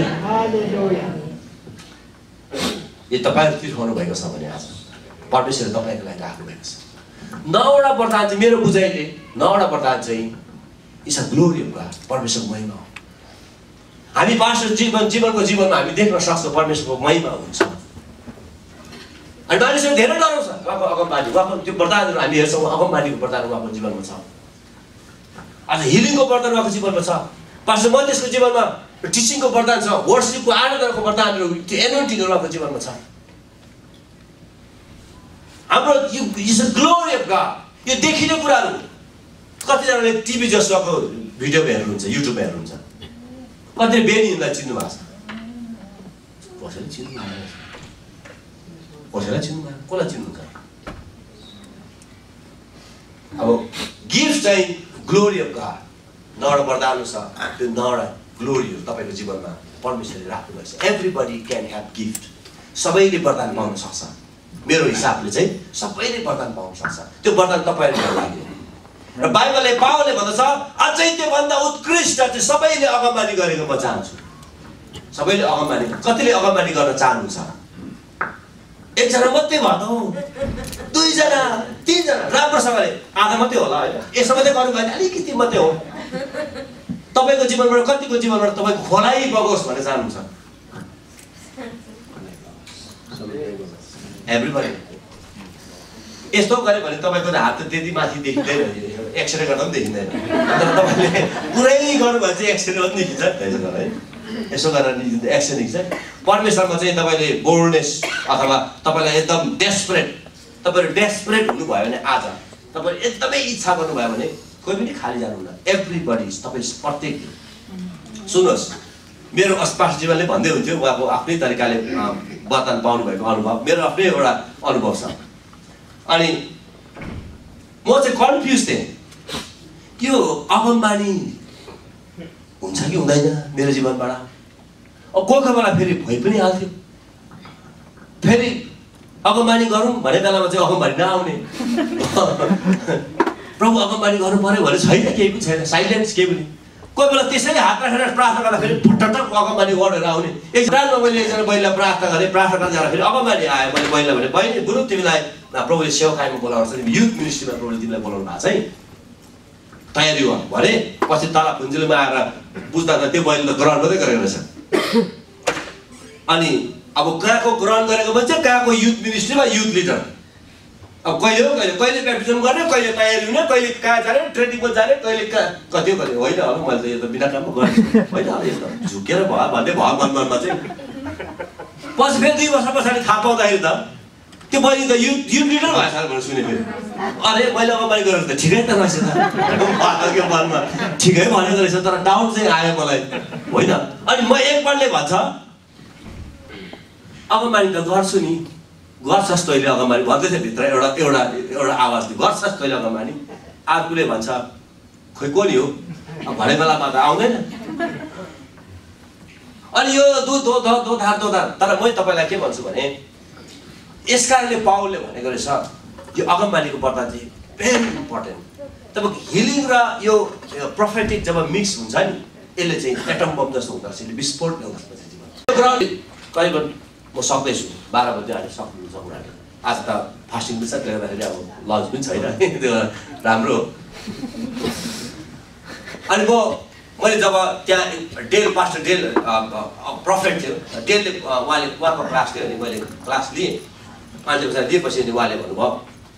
यो तपाईँहरू तिर्खाउनु भएको छ भने आज परमेश्वरले तपाईँको लागि राख्नु भएको छ। 9वटा वरदान चाहिँ मेरो बुझाइले 9वटा वरदान चाहिँ it's a glory of God, परमेश्वरको महिमा हो। हामी पास्टर जीवनको जीवनमा हामी देख्न सक्छौँ परमेश्वरको महिमा हुन्छ। अनि मानिसहरू धेरै डराउँछ उहाँको अगमबानी, उहाँको त्यो वरदानहरू हामी हेर्छौँ, अगमबानीको वरदान उहाँको जीवनमा छ। आज हिलिङको वरदान उहाँको जीवनमा छ, पास्टर मन्दिरको जीवनमा टिचिङको वरदान छ, वर्शिपको आराधनाको वरदानहरू, त्यो एनोइन्टिङहरू उहाँको जीवनमा छ। हाम्रो यो is a glory of God, यो देखिने कुराहरू। कतिजनाले टिभी जसोको भिडियो हेर्नुहुन्छ, युट्युब हेर्नुहुन्छ, कति बेनीहरूलाई चिन्नु भएको छ, कसैले चिन्नु भएन, कसैलाई चिन्नु भएन, कसलाई चिन्नुहुन्छ? अब गिफ्ट चाहिँ ग्लोरी अफ गॉड, 9वटा वरदान छ, त्यो 9वटा ग्लोरीहरू तपाईँको जीवनमा परमेश्वरले राख्नुभएको छ। एभ्रीबडी क्यान ह्याभ गिफ्ट, सबैले वरदान पाउन सक्छ। मेरो हिसाबले चाहिँ सबैले वरदान पाउन सक्छ, त्यो वरदान तपाईँहरूको लागि। र बाइबलले पावलले भन्दछ अझै त्योभन्दा उत्कृष्ट चाहिँ सबैले अगमबानी गरेको म चाहन्छु। सबैले अगमबानी, कतिले अगमबानी गर्न चाहनुहुन्छ? एकजना मात्रै भयो त, 2 जना 3 जना, राम्रोसँगले आधा मात्रै होला होइन, यसो मात्रै गर्नु भयो भने अलिकति मात्रै हो। तपाईँको जीवनबाट कतिको जीवनबाट तपाईँको खोलाइ बगोस् भन्ने चाहनुहुन्छ? एभ्रीबडी यस्तो गऱ्यो भने तपाईँको हात त त्यति माथि देखिँदैन एक्सरे गर्दा पनि देखिँदैन तर तपाईँले पुरै गर्नुभयो भने चाहिँ एक्सरे पनि देखिन्छ त्यसो गरेर है यसो गरेर एक्सन देखिन्छ परमेश्वरमा चाहिँ तपाईँले बोल्डनेस अथवा तपाईँलाई एकदम डेस्परेट तपाईँहरू डेस्परेट हुनुभयो भने आज तपाईँले एकदमै इच्छा गर्नुभयो भने कोही पनि खाली जानुहुन्न एभ्रीबडी तपाईँ प्रत्येक सुन्नुहोस् मेरो अस्पास जीवनले भन्दै हुन्थ्यो उहाँको आफ्नै तरिकाले वरदान पाउनुभएको अनुभव मेरो आफ्नै एउटा अनुभव छ अनि म चाहिँ कन्फ्युज थिएँ यो अगमबानी हुन्छ कि हुँदैन मेरो जीवनबाट कोही कोही बेला फेरि भइ पनि हाल्थ्यो फेरि अगमबानी गरौँ भने बेलामा चाहिँ अगमबानी नआउने प्रभु अगमबानी गर्नु पर्यो भने छैन केही पनि छैन साइलेन्स केही पनि कोही बेला त्यसैले हात राखेर प्रार्थना गर्दा फेरि फुट्टटक अगमबानी वर्डहरू आउने एकजनामा मैले एकजना बहिनीलाई प्रार्थना गरेँ प्रार्थना गर्दा जाँदाखेरि अगमबानी आयो मैले बहिनीलाई भने बहिनी गुरु तिमीलाई प्रभुले सेवाकाईमा बोलाउनु छ तिमी युथ मिनिस्ट्रीमा प्रभुले तिमीलाई बोलाउनु भएको छ है तयारी हो भने पछि तल खुन्जुलीमा आएर बुझ्दा त त्यो बहिनीले त ग्रहण मात्रै गरेको रहेछ अनि अब कहाँको ग्रहण गरेको मान्छे कहाँको युथ मिनिस्ट्रीमा युथ लिडर अब कहिले हो कहिले ब्याप्टिजम गर्ने कहिले तयारी हुने कहिले कहाँ जाने ट्रेनिङमा जाने कहिले कति हो कहिले होइन अब मैले त यो त बिना काममा गरेँ होइन अब यो त झुकेर भयो भन्दै भयो मनमा चाहिँ पछि फेरि 2 वर्ष पछाडि थाहा पाउँदाखेरि त त्यो बहिनी त युथ लिडर भएछ भनेर सुने फेरि अरे मैले अगमबानी गरेको त ठिकै त रहेछ त मनमा ठिकै भनेको रहेछ तर डाउट चाहिँ आयो मलाई होइन अनि म एकपल्टले भन्छ अगमबानी त गर्छु नि गर्छस् तैँले अगमबानी भन्दै थियो भित्र एउटा आवाज थियो गर्छस् तैँले अगमबानी अर्कोले भन्छ खोइ को नि हो अब भने बेलामा त आउँदैन अनि यो दोधार तर म तपाईँलाई के भन्छु भने यसकारणले पावलले भनेको रहेछ यो अगमबानीको वरदान चाहिँ भेरी इम्पोर्टेन्ट तपाईँको हिलिङ र यो प्रोफेटिक जब मिक्स हुन्छ नि यसले चाहिँ एटम बम जस्तो हुँदो रहेछ यसले विस्फोट ल्याउँदो रहेछ करिबन म सक्दैछु 12 बजे अहिले सक्नुहुन्छ उनीहरूले आज त फास्टिङ पनि छ त्यसले गर्दाखेरि अब लन्च पनि छैन त्यो राम्रो हो अनि मैले जब त्यहाँ डेल पास्टर डेल प्रोफेट थियो डेलले उहाँको क्लास थियो अनि मैले क्लास लिएँ अनि पछाडि दिएपछि अनि उहाँले भन्नुभयो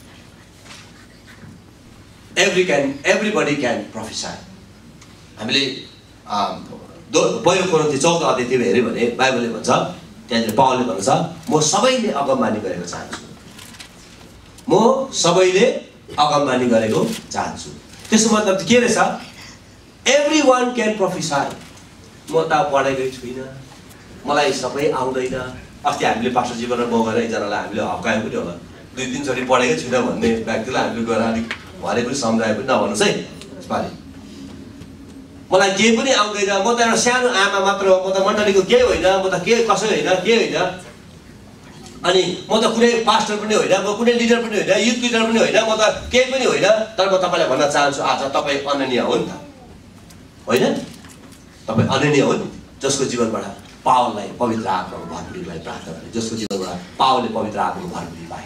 एभ्रीबडी क्यान प्रोफेसाई हामीले पहिलो कोरिन्थी 14 अध्यायतिर हेऱ्यो भने बाइबलले भन्छ त्यहाँनिर पावलले भन्छ म सबैले अगमबानी गरेको चाहन्छु म सबैले अगमबानी गरेको चाहन्छु त्यसको मतलब के रहेछ एभ्रीवन क्यान प्रोफेसाई म त पढेकै छुइनँ मलाई सबै आउँदैन अस्ति हामीले पास्टर जीवन र बगेर एकजनालाई हामीले हप्कायौँ पनि होला 2-3 चोटि पढेकै छुइनँ भन्ने व्यक्तिलाई हामीले गएर अलिक भने पनि सम्झाए पनि नभन्नुहोस् है यसपालि मलाई केही पनि आउँदैन म त एउटा सानो आमा मात्र हो म त मण्डलीको केही होइन म त के कसै होइन के होइन अनि म त कुनै पास्टर पनि होइन म कुनै लिडर पनि होइन युथ लिडर पनि होइन म त केही पनि होइन तर म तपाईँलाई भन्न चाहन्छु आज तपाईँ अनन्य हो नि त होइन तपाईँ अनन्य हो नि जसको जीवनबाट पावललाई पवित्र आत्माको भरपुरीलाई प्रार्थना गरे जसको जीवनबाट पावलले पवित्र आत्माको भरपुरी पाए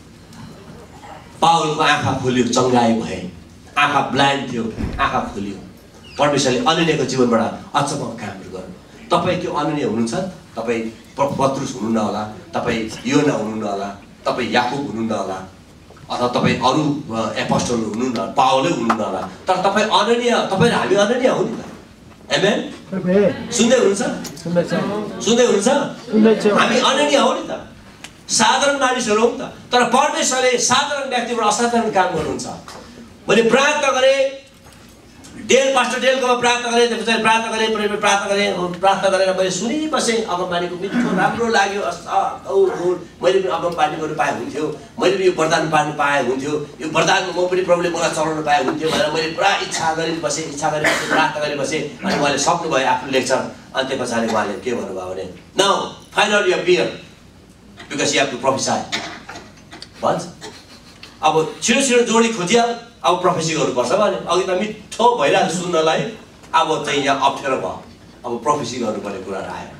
पावलको आँखा खोलियो चङ्गाई भए आँखा ब्लाइन्ड थियो आँखा खोलियो परमेश्वरले अनन्यको जीवनबाट अचम्मको कामहरू गर्नु तपाईँ त्यो अनन्य हुनुहुन्छ तपाईँ पत्रुस हुनुहुन्न होला तपाईँ योना हुनुहुन्न होला तपाईँ याकुब हुनुहुन्न होला अथवा तपाईँ अरू एपोस्टल हुनुहुन्न पावलै हुनुहुन्न होला तर तपाईँ अनन्य तपाईँ हामी अनन्य हो नि त आमेन सुन्दै हुनुहुन्छ सुन्दै हुनुहुन्छ हामी अनन्य हो नि त साधारण मानिसहरू हो नि त तर परमेश्वरले साधारण व्यक्तिबाट असाधारण काम गर्नुहुन्छ मैले प्रार्थना गरेँ डेल पास्टर डेलकोमा प्रार्थना गरेँ त्यसपछि प्रार्थना गरेर मैले सुनिबसेँ अगमबानीको मिठो राम्रो लाग्यो मैले पनि अगमबानीहरू पाए हुन्थ्यो मैले पनि यो वरदान पाउनु पाए हुन्थ्यो यो वरदानमा म पनि प्रभुले मलाई चलाउनु पाए हुन्थ्यो भनेर मैले पुरा इच्छा गरिबसेँ प्रार्थना गरिबसेँ अनि उहाँले सक्नुभयो आफ्नो लेक्चर अनि त्यो पछाडि उहाँले के भन्नुभयो भने now find out your peer because you have to prophesy भन्छ अब छिटो जोडी खोजिहाल अब प्रोफेसी गर्नुपर्छ भने अघि त मिठो भइरहेको सुन्नलाई अब चाहिँ यहाँ अप्ठ्यारो भयो अब प्रोफेसी गर्नुपर्ने कुराहरू आयो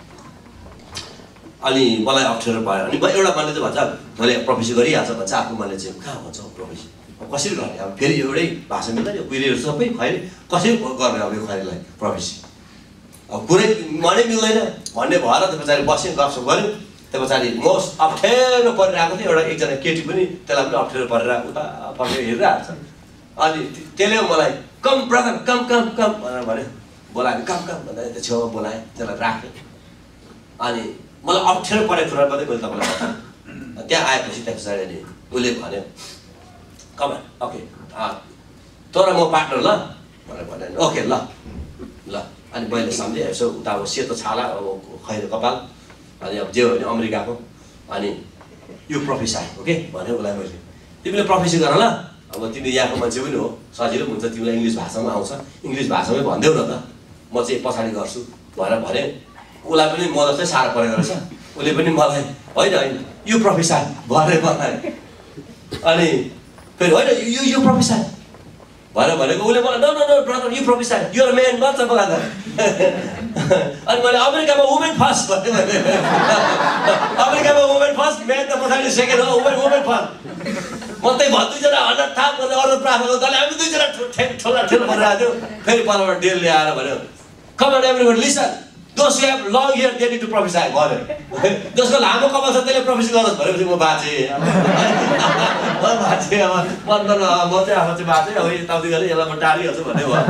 अनि मलाई अप्ठ्यारो भयो अनि एउटा मनले चाहिँ भन्छ तैँले प्रोफेसी गरिहाल्छ भन्छ आफ्नो मनले चाहिँ कहाँ भन्छ प्रोफेसी अब कसरी गर्ने अब फेरि एउटै भाषा मिल्दैन यो कुहिरेहरू सबै खैरे कसरी गर्ने अब यो खैरेलाई प्रोफेसी अब कुरै मनै मिल्दैन भन्ने भएर त पछाडि बस्यो गफसफ गऱ्यो त्यो पछाडि म अप्ठ्यारो परिरहेको थिएँ एउटा एकजना केटी पनि त्यसलाई पनि अप्ठ्यारो परेर उता फर्केर हेरिरहेको छ अनि त्यसले मलाई कम ब्रदर कम कम कम भनेर भन्यो बोलायो कम कम भन्दा त्यो छेउमा बोलाएँ त्यसलाई राखेँ अनि मलाई अप्ठ्यारो परेको कुरा मात्रै मैले तपाईँलाई बताएँ त्यहाँ आएपछि त्यहाँ पछाडि अनि उसले भन्यो कम ओके तर म पार्टनर ल भनेर भन्यो ओके ल ल अनि मैले सम्झेँ यसो उता अब सेतो छाला अब खैरो कपाल अनि अब जे हो भने अमेरिकाको अनि यो प्रोफेसर ओके भन्यो उसलाई मैले तिमीले प्रोफेसर गर ल अब तिमी यहाँको मान्छे पनि हो सजिलो हुन्छ तिमीलाई इङ्ग्लिस भाषामा आउँछ इङ्ग्लिस भाषामै भनिदेऊ न त म चाहिँ पछाडि गर्छु भनेर भने उसलाई पनि म जस्तै साह्रो परेको रहेछ उसले पनि मलाई होइन होइन यो प्रोफेसर भनेर बनाए अनि फेरि होइन यो प्रोफेसर भनेर भनेको उसले मलाई नो नो नो ब्रदर यो प्रोफेसर यो मेन भन्छ मलाई अनि मैले अमेरिकामा वुमेन फर्स्ट भने अमेरिकामा वुमेन फर्स्ट मेन त पछाडि सेकेन्ड हो वुमेन फर्स्ट म त्यही दुईजना हन्ड्रेड थाप गरेर अरू प्रार्थना गर्दा हामी दुईजना ठुला ठुलो भनिरहेको थियो फेरि पल्लोबाट डेलले आएर भन्यो come on everybody listen those you have long here they need to professor भन्यो जसको लामो कपाल छ त्यसले प्रोफेसर गर्नुहोस् भनेपछि म बाँचेँ म बाँचेँ अब पन्ध्र म चाहिँ आफू चाहिँ बाँचेँ अब यताउति गरेँ यसलाई म टाढिहाल्छु भन्ने भयो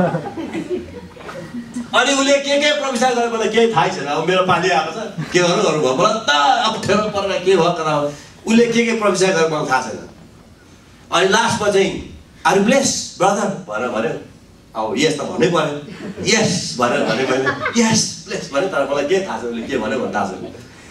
अनि उसले के प्रोफेसर गर्यो मलाई केही थाहै छैन अब मेरो पालि आएको छ के गर्नु भयो मलाई त अप्ठ्यारो परेर के भयो कता उसले के प्रोफेसर गर्यो मलाई थाहा छैन अनि लास्टमा चाहिँ आर यु ब्लेस ब्रदर भनेर भन्यो अब यस त भन्नै पर्यो यस भनेर भने मैले यस ब्लेस भने तर मलाई के थाहा छ उसले के भन्यो भन्ने थाहा छैन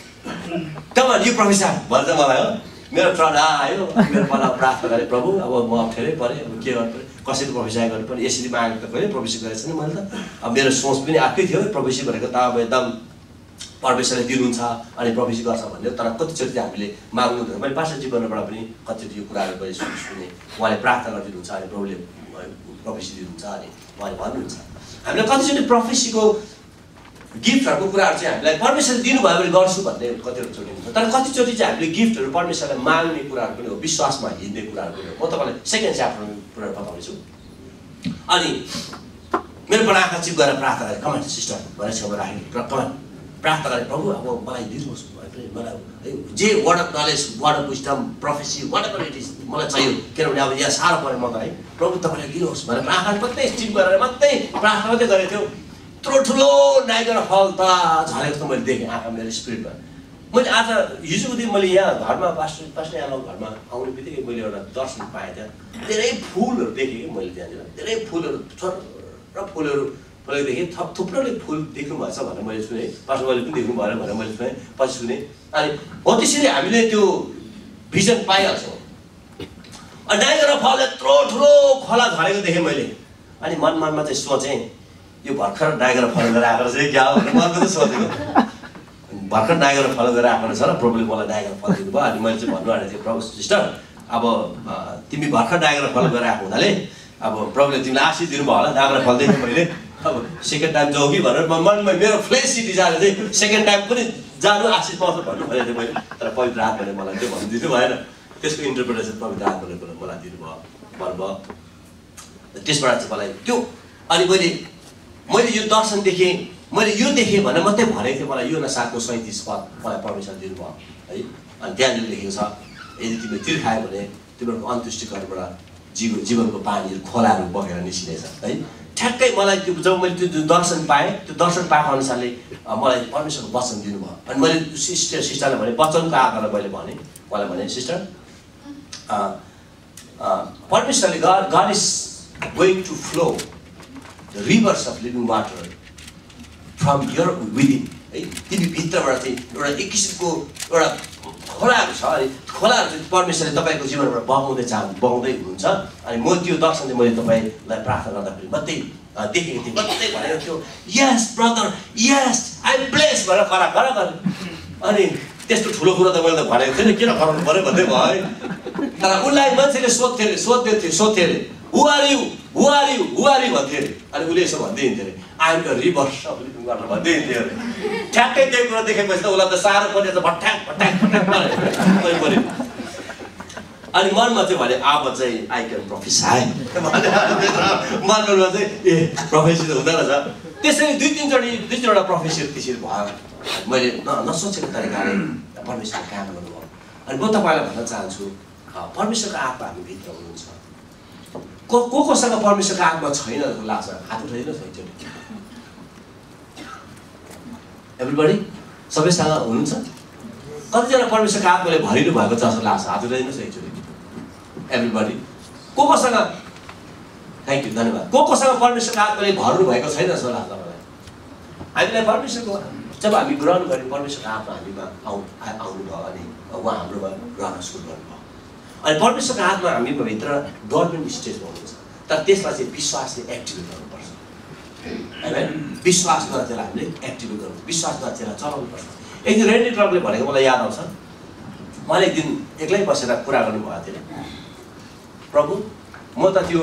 कमन यो प्रोफेसर भन्छ मलाई हो मेरो ट्रन आयो मेरो मलाई प्रार्थना गरेँ प्रभु अब म अप्ठ्यारै परेँ अब के गर्नु पऱ्यो कसरी प्रोफेसर गर्नु पऱ्यो यसरी मागेको त कहिले प्रोफेसर गरेको छैन मैले त अब मेरो सोच पनि आएकै थियो प्रोफेसर भनेको त अब एकदम परमेश्वरले दिनुहुन्छ अनि प्रोफेसी गर्छ भन्ने तर कतिचोटि चाहिँ हामीले माग्नु हुँदैन मैले पास्टर जीवनबाट पनि कतिचोटि यो कुराहरू पनि सुने उहाँले प्रार्थना गरिदिनुहुन्छ अनि प्रभुले प्रोफेसी दिनुहुन्छ अनि उहाँले भन्नुहुन्छ हामीले कतिचोटि प्रोफेसीको गिफ्टहरूको कुराहरू चाहिँ हामीलाई परमेश्वरले दिनुभयो भने गर्छु भन्ने कतिवटा चोटि हुन्छ तर कतिचोटि चाहिँ हामीले गिफ्टहरू परमेश्वरलाई माग्ने कुराहरू पनि हो विश्वासमा हिँड्ने कुराहरू पनि हो म तपाईँलाई सेकेन्ड च्याप्टरमा कुरा बताउँदैछु अनि मेरो पनि आँखा चिप गरेर प्रार्थना गरेँ कमान सिस्टर भनेर छेउमा राखेँ कमान प्रार्थना गरेँ प्रभु अब मलाई दिनुहोस् मलाई जे word of knowledge word of wisdom prophecy whatever it is मलाई चाहियो किनभने अब यहाँ साह्रो पऱ्यो म त है प्रभु तपाईँलाई दिनुहोस् भनेर आँखा मात्रै चिप गरेर मात्रै प्रार्थना मात्रै गरेको थियो यत्रो ठुलो नाइगरा फल त झरेको जस्तो मैले देखेँ आँखा मेरो स्पिरिटमा मैले आज हिजोको दिन मैले यहाँ घरमा पास्टर आमाको घरमा आउने बित्तिकै मैले एउटा दर्शन पाएँ त्यहाँ धेरै फुलहरू देखेँ कि मैले त्यहाँनिर धेरै फुलहरू र फुलहरू फुलेकोदेखि थुप्रोले फुल देख्नुभएछ भनेर मैले सुनेँ पास्टर मैले पनि देख्नु भएन भनेर मैले सुनेँ पछि सुनेँ अनि हो त्यसरी हामीले त्यो भिजन पाइहाल्छौँ अनि नाइगरा फल यत्रो ठुलो खोला झरेको देखेँ मैले अनि मनमा चाहिँ सोचेँ यो भर्खर नाइगरा फल गरेर आएको चाहिँ क्या हो भनेर मनमा चाहिँ सोचेको भर्खर नाइगरा फल गरेर आएको रहेछ र प्रभुले मलाई नाइगरा फल दिनुभयो अनि मैले चाहिँ भन्नु आँटेको थिएँ प्रभु सिस्टर अब तिमी भर्खर नाइगरा फल गरेर आएको हुनाले अब प्रभुले तिमीलाई आशिष दिनुभयो होला नाइगरा फल देखेँ मैले अब सेकेन्ड टाइम जाउँ कि भनेर मनमा मेरो फ्लेसी डिजायर चाहिँ सेकेन्ड टाइम पनि जानु आशिष पाउँछ भन्नु भनेको थिएँ मैले तर पवित्र आत्माले मलाई त्यो भन्नु दिनु भएन त्यसको इन्टरप्रिटेसन पवित्र आत्माले मलाई दिनुभयो भन्नुभयो त्यसबाट चाहिँ मलाई त्यो अनि मैले यो दर्शन देखेँ मैले यो देखेँ भनेर मात्रै भनेको थिएँ मलाई यो न 7:37 पद मलाई परमेश्वर दिनुभयो है अनि त्यहाँनिर लेखेको छ यदि तिमीले तिर्खायो भने तिमीहरूको अन्त्येष्टिकरबाट जीवनको पानीहरू खोलाहरू बगेर निस्किनेछ है ठ्याक्कै मलाई त्यो जब मैले त्यो दर्शन पाएँ त्यो दर्शन पाएको अनुसारले मलाई परमेश्वरको वचन दिनुभयो अनि मैले सिस्टरलाई भने वचनको आधारमा मैले भने उहाँलाई भने सिस्टर परमेश्वरले God is going to flow the rivers of living water from your within है तिमी भित्रबाट चाहिँ एउटा एक किसिमको एउटा खोलाहरू छ अनि खोलाहरू चाहिँ परमेश्वरले तपाईँको जीवनबाट बगाउँदै हुनुहुन्छ अनि म त्यो दर्शन चाहिँ मैले तपाईँलाई प्रार्थना गर्दाखेरि मात्रै देखेको थिएँ मात्रै भनेको थियो yes brother yes I am bless भनेर खरा गरेँ अनि त्यस्तो ठुलो कुरो त मैले त भनेको थिएन किन गराउनु पऱ्यो भन्दै भयो है तर उसलाई मान्छेले सोध्थ्यो अरे हु आर यु भन्थ्यो अरे अनि उसले यसो भन्दै हिँड्थ्यो अरे I am the rivers of living water भन्दै हिँड्थ्यो अरे ठ्याक्कै त्यो कुरा देखेपछि त उसलाई त साह्रो परेछ भट्ट्याक पऱ्यो अनि मनमा चाहिँ भने अब चाहिँ आई क्यान प्रोफेसाई मनमा चाहिँ ए प्रोफेसी त हुँदो रहेछ त्यसरी दुई तीनवटा प्रोफेसर त्यसरी भयो। मैले नसोचेको तरिकाले परमेश्वरले काम गर्नुभयो। अनि म तपाईँलाई भन्न चाहन्छु परमेश्वरको आत्मा हामी भित्र हुनुहुन्छ। कोसँग परमेश्वरको आत्मा छैन जस्तो लाग्छ? हात उठाइदिनुहोस् एकचोटि। एभ्रिबडी सबैसँग हुनुहुन्छ? कतिजना परमेश्वरको आत्माले भरिनु भएको छ जस्तो लाग्छ? हात उठाइदिनुहोस् एकचोटि। एभ्रिबडी कोसँग? थ्याङ्क यू, धन्यवाद। कोसँग परमेश्वरको आत्माले भर्नु भएको छैन जस्तो लाग्छ मलाई? हामीलाई परमेश्वरको जब हामी ग्रहण गऱ्यौँ परमेश्वरको आत्मा हामीमा आउनुभयो अनि उहाँ हाम्रोमा रहन सुरु गर्नुभयो। अनि परमेश्वरको आत्मा हामीको भित्र डोर्मेन्ट स्टेजमा हुनुहुन्छ, तर त्यसलाई चाहिँ विश्वासले एक्टिभेट गर्नुपर्छ। होइन, विश्वासद्वारा त्यसलाई हामीले एक्टिभेट गर्नुपर्छ, विश्वासद्वारा त्यसलाई चलाउनुपर्छ। एकदिन रेन्डी क्लबले भनेको मलाई याद आउँछ। उहाँले एक दिन एक्लै बसेर कुरा गर्नुभएको थियो, प्रभु म त त्यो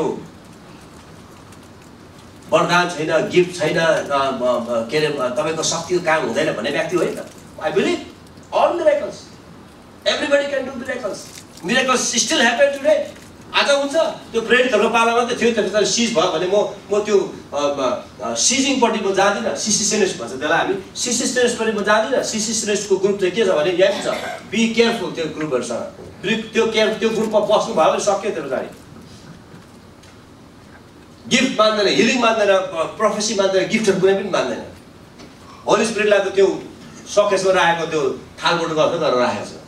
वरदान छैन, गिफ्ट छैन, के अरे तपाईँको शक्तिको काम हुँदैन भन्ने व्यक्ति होइन। I believe all miracles, everybody can do miracles. Miracles still happen today. आज हुन्छ त्यो प्रेरितहरूको पालामा त थियो, त्यसले सिज भयो भने म त्यो सिजिङपट्टि म जाँदिनँ। सिसी सेनेस भन्छ त्यसलाई हामी, सिसी सेनेसपट्टि म जाँदिनँ। सिसी सेनेसको ग्रुप चाहिँ के छ भने यहाँ छ, बी केयरफुल त्यो ग्रुपहरूसँग। त्यो ग्रुपमा बस्नु भयो भने सक्यो त्यो पछाडि। गिफ्ट मान्दैन, हिलिङ मान्दैन, प्रोफेसी मान्दैन, गिफ्टहरू कुनै पनि मान्दैन। होली स्पिरिटलाई त त्यो सकेसमा राखेको त्यो थालबोट गर्दै गरेर राखेको छ।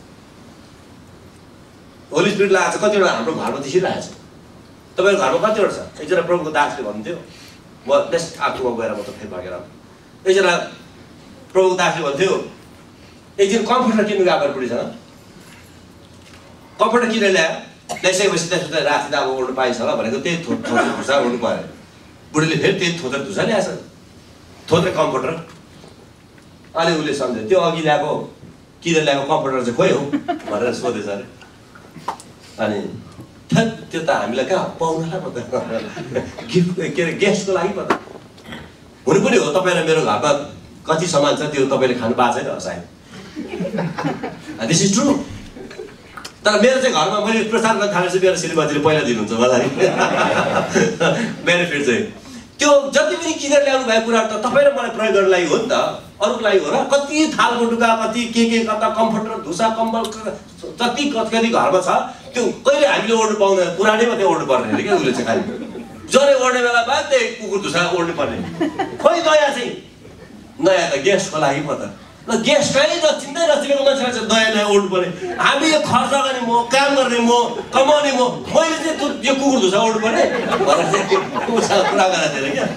होली स्पिरिटलाई आज कतिवटा हाम्रो घरमा त्यसरी राखेको छ। तपाईँको घरमा कतिवटा छ? एकजना प्रभुको दासले भन्थ्यो, म नेक्स्ट आफूमा गएर म त फेरि भागेर एकजना प्रभुको दासले भन्थ्यो, एक दिन कम्प्युटर किन्नु गएको बुढीसँग। कम्प्युटर किनेर ल्याइसकेपछि त्यसपछि राति त अब ओर्नु पाइन्छ होला भनेको त्यही थोत्रे धुसा ओर्नु पऱ्यो। बुढीले फेरि त्यही थोत्रे धुसा ल्याएछ, थोत्रे कम्प्युटर। अनि उसले सम्झ्यो त्यो अघि ल्याएको किनेर ल्याएको कम्प्युटर चाहिँ खोइ हो भनेर सोधेछ अरे। अनि त्यो त हामीलाई कहाँ पाउनलाई पो त गिफ्ट के अरे गेस्टको लागि पो त हुनु पनि हो। तपाईँ र मेरो घरमा कति सामान छ त्यो तपाईँले खानु पाएको छैन सायद। This is true. तर मेरो चाहिँ घरमा मैले प्रचार गर्न थालेपछि मेरो श्रीमतीले पहिला दिनुहुन्छ मलाई बेनिफिट चाहिँ। त्यो जति पनि किनेर ल्याउनु भएको कुराहरू त तपाईँ र मलाई प्रयोग गर्नु लागि हो नि त, अरूको लागि हो र। कति थालको टुका, कति के कता कम्फर्टर, धुसा, कम्बल जति कति घरमा छ त्यो कहिले हामीले ओर्नु पाउँदैन। पुरानै मात्रै ओर्नु पर्ने अरे क्या उसले चाहिँ। खालि जरे ओर्ने बेला बाद त्यही कुकुर धुसा ओर्नु पर्ने। खोइ नयाँ चाहिँ नयाँ त गेस्टको लागि पो त। ल गेस्टै रचिँदै रचिरहेको मान्छेलाई चाहिँ नयाँ नयाँ ओर्नु पर्ने। हामी यो खर्च गर्ने म, काम गर्ने म, कमाउने म, मैले चाहिँ यो कुकुर धुसा ओर्नु पर्ने भनेर चाहिँ उसँग कुरा गरेको थिएन क्या।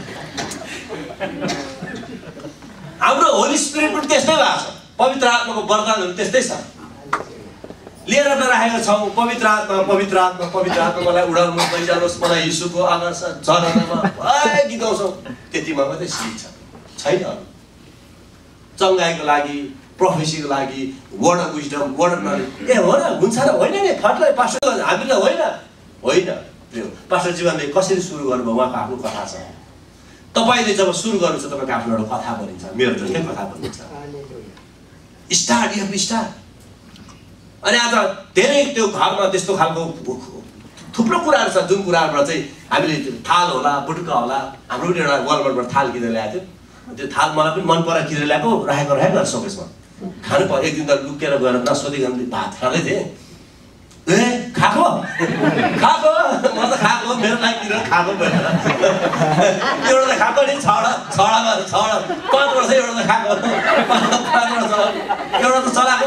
हाम्रो होली स्पिरिट पनि त्यस्तै भएको छ। पवित्र आत्माको वरदानहरू त्यस्तै छ। लिएर त राखेका छौँ पवित्र आत्मा, पवित्र आत्मा, पवित्र आत्मा मलाई उडाउनुहोस्, लैजानुहोस्, मलाई यीशुको आकाश झरनामा गीत गाउँछौँ। त्यतिमा मात्रै सिट छैन। चङ्गाइको लागि, प्रोफेसीको लागि, word of wisdom, word of knowledge ए हो र हुन्छ र होइन नि फटलाई पास्टर हामीले होइन होइन। त्यो पास्टर जीवनले कसरी सुरु गर्नुभयो उहाँको आफ्नो कथा छ। तपाईँले जब सुरु गर्नुहुन्छ तपाईँको आफ्नो एउटा कथा बनिन्छ, मेरो जस्तै कथा बनिन्छ। Start you have start. अनि आज धेरै त्यो घरमा त्यस्तो खालको थुप्रो कुराहरू छ जुन कुराहरूबाट चाहिँ हामीले थाल होला, बुटुका होला। हाम्रो पनि एउटा वालमार्टबाट थाल किनेर ल्याएको थियो। त्यो थाल मलाई पनि मन पराएर किनेर ल्याएको, राखेको सकेसमा खानु पर्यो। एक दिन त लुकेर गएर नसोधिकन भात खाँदै थिएँ। ए खाएको खाएको म त खाएको, मेरो लागि किनेर खाएको भएन। एउटा त खाएको नि, छवटा 5 वर्ष एउटा त खाएको, 5 वर्ष एउटा त चलाएको।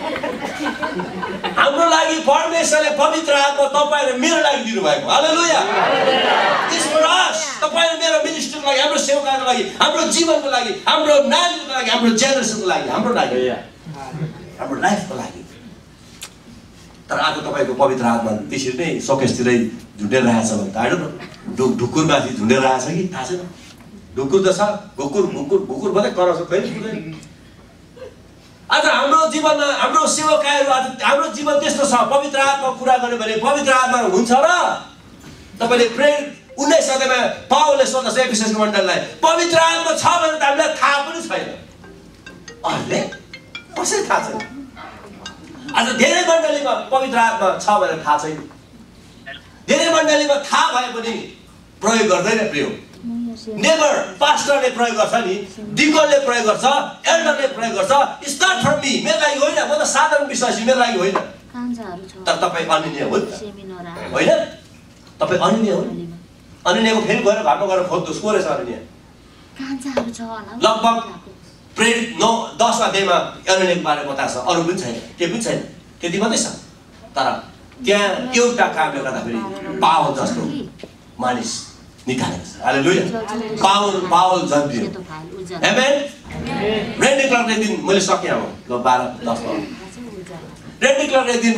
हाम्रो लागि परमेश्वरले पवित्र आत्मा तपाईँ र मेरो लागि दिनुभएको। हालेलुया। It's for us. तपाईँ र मेरो मिनिस्ट्रीको लागि, हाम्रो सेवकाको लागि, हाम्रो जीवनको लागि, हाम्रो नानीको लागि, हाम्रो जेनेरेसनको लागि, हाम्रो लागि, हाम्रो लाइफको लागि। तर आज तपाईँको पवित्र आत्मा त्यसरी नै सकेसतिरै झुन्डेर रहेछ भने त होइन ढुकुरमाथि झुन्डेर रहेछ कि थाहा छैन। ढुकुर त छ, भुकुर मात्रै कराउँछ, कहिले पुग्दैन। आज हाम्रो जीवनमा हाम्रो सेवकाहरू, आज हाम्रो जीवन त्यस्तो छ। पवित्र आत्मा कुरा गर्यो भने पवित्र आत्मा हुन्छ र तपाईँले प्रेरित 19 अध्यायमा पावलले सोध्छ एफिससको मण्डलीलाई, पवित्र आत्मा छ भने त हामीलाई थाहा पनि छैन। अहिले कसरी थाहा छैन? आज धेरै मण्डलीमा पवित्र आत्मा छ भनेर थाहा छैन। धेरै मण्डलीमा थाहा भए पनि प्रयोग गर्दैन। प्रयोग नेभर पास्टरले प्रयोग गर्छ नि, डिकनले प्रयोग गर्छ, एल्डरले प्रयोग गर्छ। इट्स नट फर मी, मेरो लागि होइन, म त साधारण विश्वासी, मेरो लागि होइन। तर तपाईँ अनन्य हो नि, होइन? तपाईँ अनन्य हो नि। अनन्यको फेरि गएर घरमा गएर खोज्नुहोस्, को रहेछ अनन्य? लगभग प्रेरित 9-10 अध्यायमा अनन्यको बारेमा बताएको छ, अरू पनि छैन, केही पनि छैन, त्यति मात्रै छ। तर त्यहाँ एउटा कामले गर्दाखेरि पावल जस्तो मानिस निकालेको छ। हालेलुया। पावल जन्मियो। आमेन। रेन्डी क्लर्कले एक दिन, मैले सकेँ अब ल 12-10 रेन्डी क्लर्कले एक दिन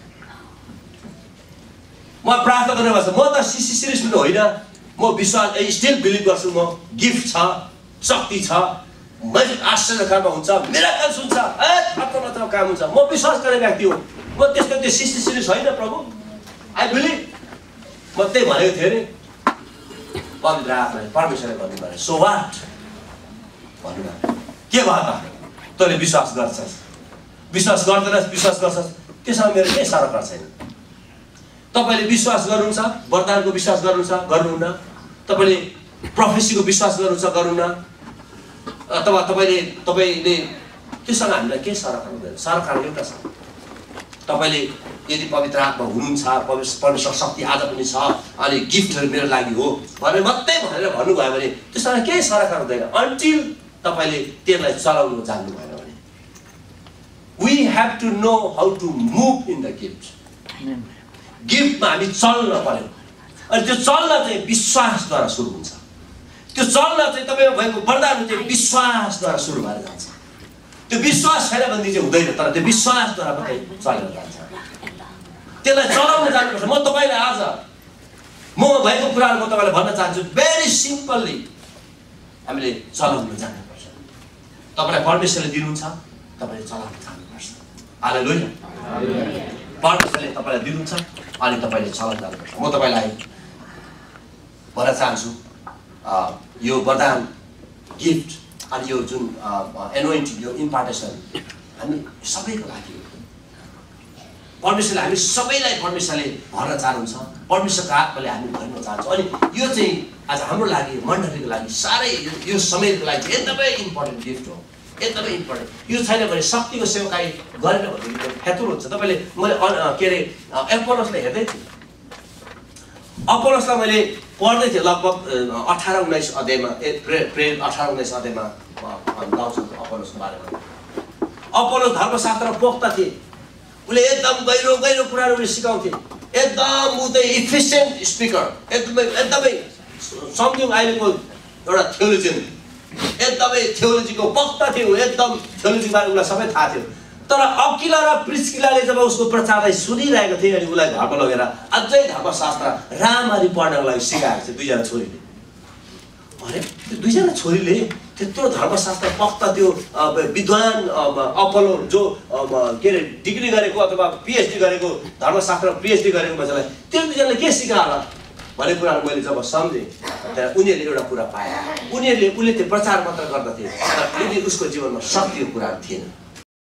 म प्रार्थना गर्ने भन्छ, म त सिसी सिरियस पनि होइन, म विश्वास स्टिल बिलिभ गर्छु, म गिफ्ट छ, शक्ति छ, मैले आश्चर्यकारमा हुन्छ, मिराकल्स हुन्छ, मात्र काम हुन्छ, म विश्वास गर्ने व्यक्ति हो, म त्यस्तो त्यो सिसी सिरियस होइन प्रभु, आई बिलिभ। म त्यही भनेको थिएँ नि, पवित्र आत्माले परमेश्वरले भन्नुभयो, सो वाट भन्नुभयो, के भयो त? तैँले विश्वास गर्छस्, विश्वास गर्दैनस्, विश्वास गर्छस्, त्यसमा मेरो केही सरकार छैन। तपाईँले विश्वास गर्नुहुन्छ, वरदानको विश्वास गर्नुहुन्छ, गर्नुहुन्न, तपाईँले प्रोफेसीको विश्वास गर्नुहुन्छ, गर्नुहुन्न, अथवा तपाईँले त्योसँग हामीलाई केही सरकार हुँदैन। सरकार एउटा छ, तपाईँले यदि पवित्र आत्मा हुनुहुन्छ, परमेश्वर शक्ति आज पनि छ, अनि गिफ्टहरू मेरो लागि हो भनेर मात्रै भनेर भन्नुभयो भने त्योसँग केही सरकार हुँदैन, अन्टिल तपाईँले त्यसलाई चलाउनु जान्नु भएन भने। We have to know how to move in the gift. गिफ्टमा हामी चल्न पर्यो, अनि त्यो चल्न चाहिँ विश्वासद्वारा सुरु हुन्छ। त्यो चल्न चाहिँ तपाईँको भएको वरदान चाहिँ विश्वासद्वारा सुरु भएर जान्छ। त्यो विश्वास छैन भने चाहिँ हुँदैन, तर त्यो विश्वासद्वारा मात्रै चलेर जान्छ। त्यसलाई चलाउन जानुपर्छ। म तपाईँलाई आज म भएको कुराहरू म तपाईँलाई भन्न चाहन्छु, भेरी सिम्पल्ली हामीले चलाउन जानुपर्छ। तपाईँलाई परमेश्वरले दिनुहुन्छ, तपाईँले चलाउन जानुपर्छ। हालेलुया। परमेश्वरले तपाईँलाई दिनुहुन्छ अनि तपाईँले चलाउन जानुपर्छ। म तपाईँलाई भन्न चाहन्छु, यो वरदान गिफ्ट अनि यो जुन एनोइन्टिङ, यो इम्पार्टेसन हामी सबैको लागि हो। परमेश्वरले हामी सबैलाई परमेश्वरले भर्न चाहनुहुन्छ, परमेश्वरको आत्माले हामी भर्न चाहन्छ। अनि यो चाहिँ आज हाम्रो लागि, मण्डलीको लागि, साह्रै यो समयको लागि एकदमै इम्पोर्टेन्ट गिफ्ट हो, एकदमै इम्पोर्टेन्ट। यो छैन भने शक्तिको सेवकाई गरेन भने फ्यातुर हुन्छ। तपाईँले मैले के अरे एपोलोसलाई हेर्दै थिएँ, अपोलोसलाई मैले पढ्दै थिएँ, लगभग 18-19 अध्यायमा, प्रेरित 18-19 अध्यायमा लाउँछु अपोलोसको बारेमा। अपोलोस धर्मशास्त्रमा पोख्ता थिए, उसले एकदम गहिरो गहिरो कुराहरू उसले सिकाउँथे, एकदम ऊ चाहिँ इफिसियन्ट स्पिकर, एकदमै सम्झौँ अहिलेको एउटा थियोलोजियन, एकदमै थियोलोजीको वक्ता थियो, एकदम थियोलोजीको बारे उसलाई सबै थाहा थियो। तर अकिला र प्रिस्किलाले जब उसको प्रचारलाई सुनिरहेको थिए अनि उसलाई घरमा लगेर अझै धर्मशास्त्र राम्ररी पढ्नको लागि सिकाएको थियो दुईजना छोरीले। अरे त्यो दुईजना छोरीले त्यत्रो धर्मशास्त्र वक्ता त्यो विद्वान अपोलो जो के अरे डिग्री गरेको अथवा पिएचडी गरेको, धर्मशास्त्र पिएचडी गरेको मान्छेलाई त्यो दुईजनाले के सिकायो होला भन्ने कुराहरू मैले जब सम्झेँ, त्यहाँ उनीहरूले एउटा कुरा पाए, उसले त्यो प्रचार मात्र गर्दथे, तर उसको जीवनमा शक्तिको कुराहरू थिएन।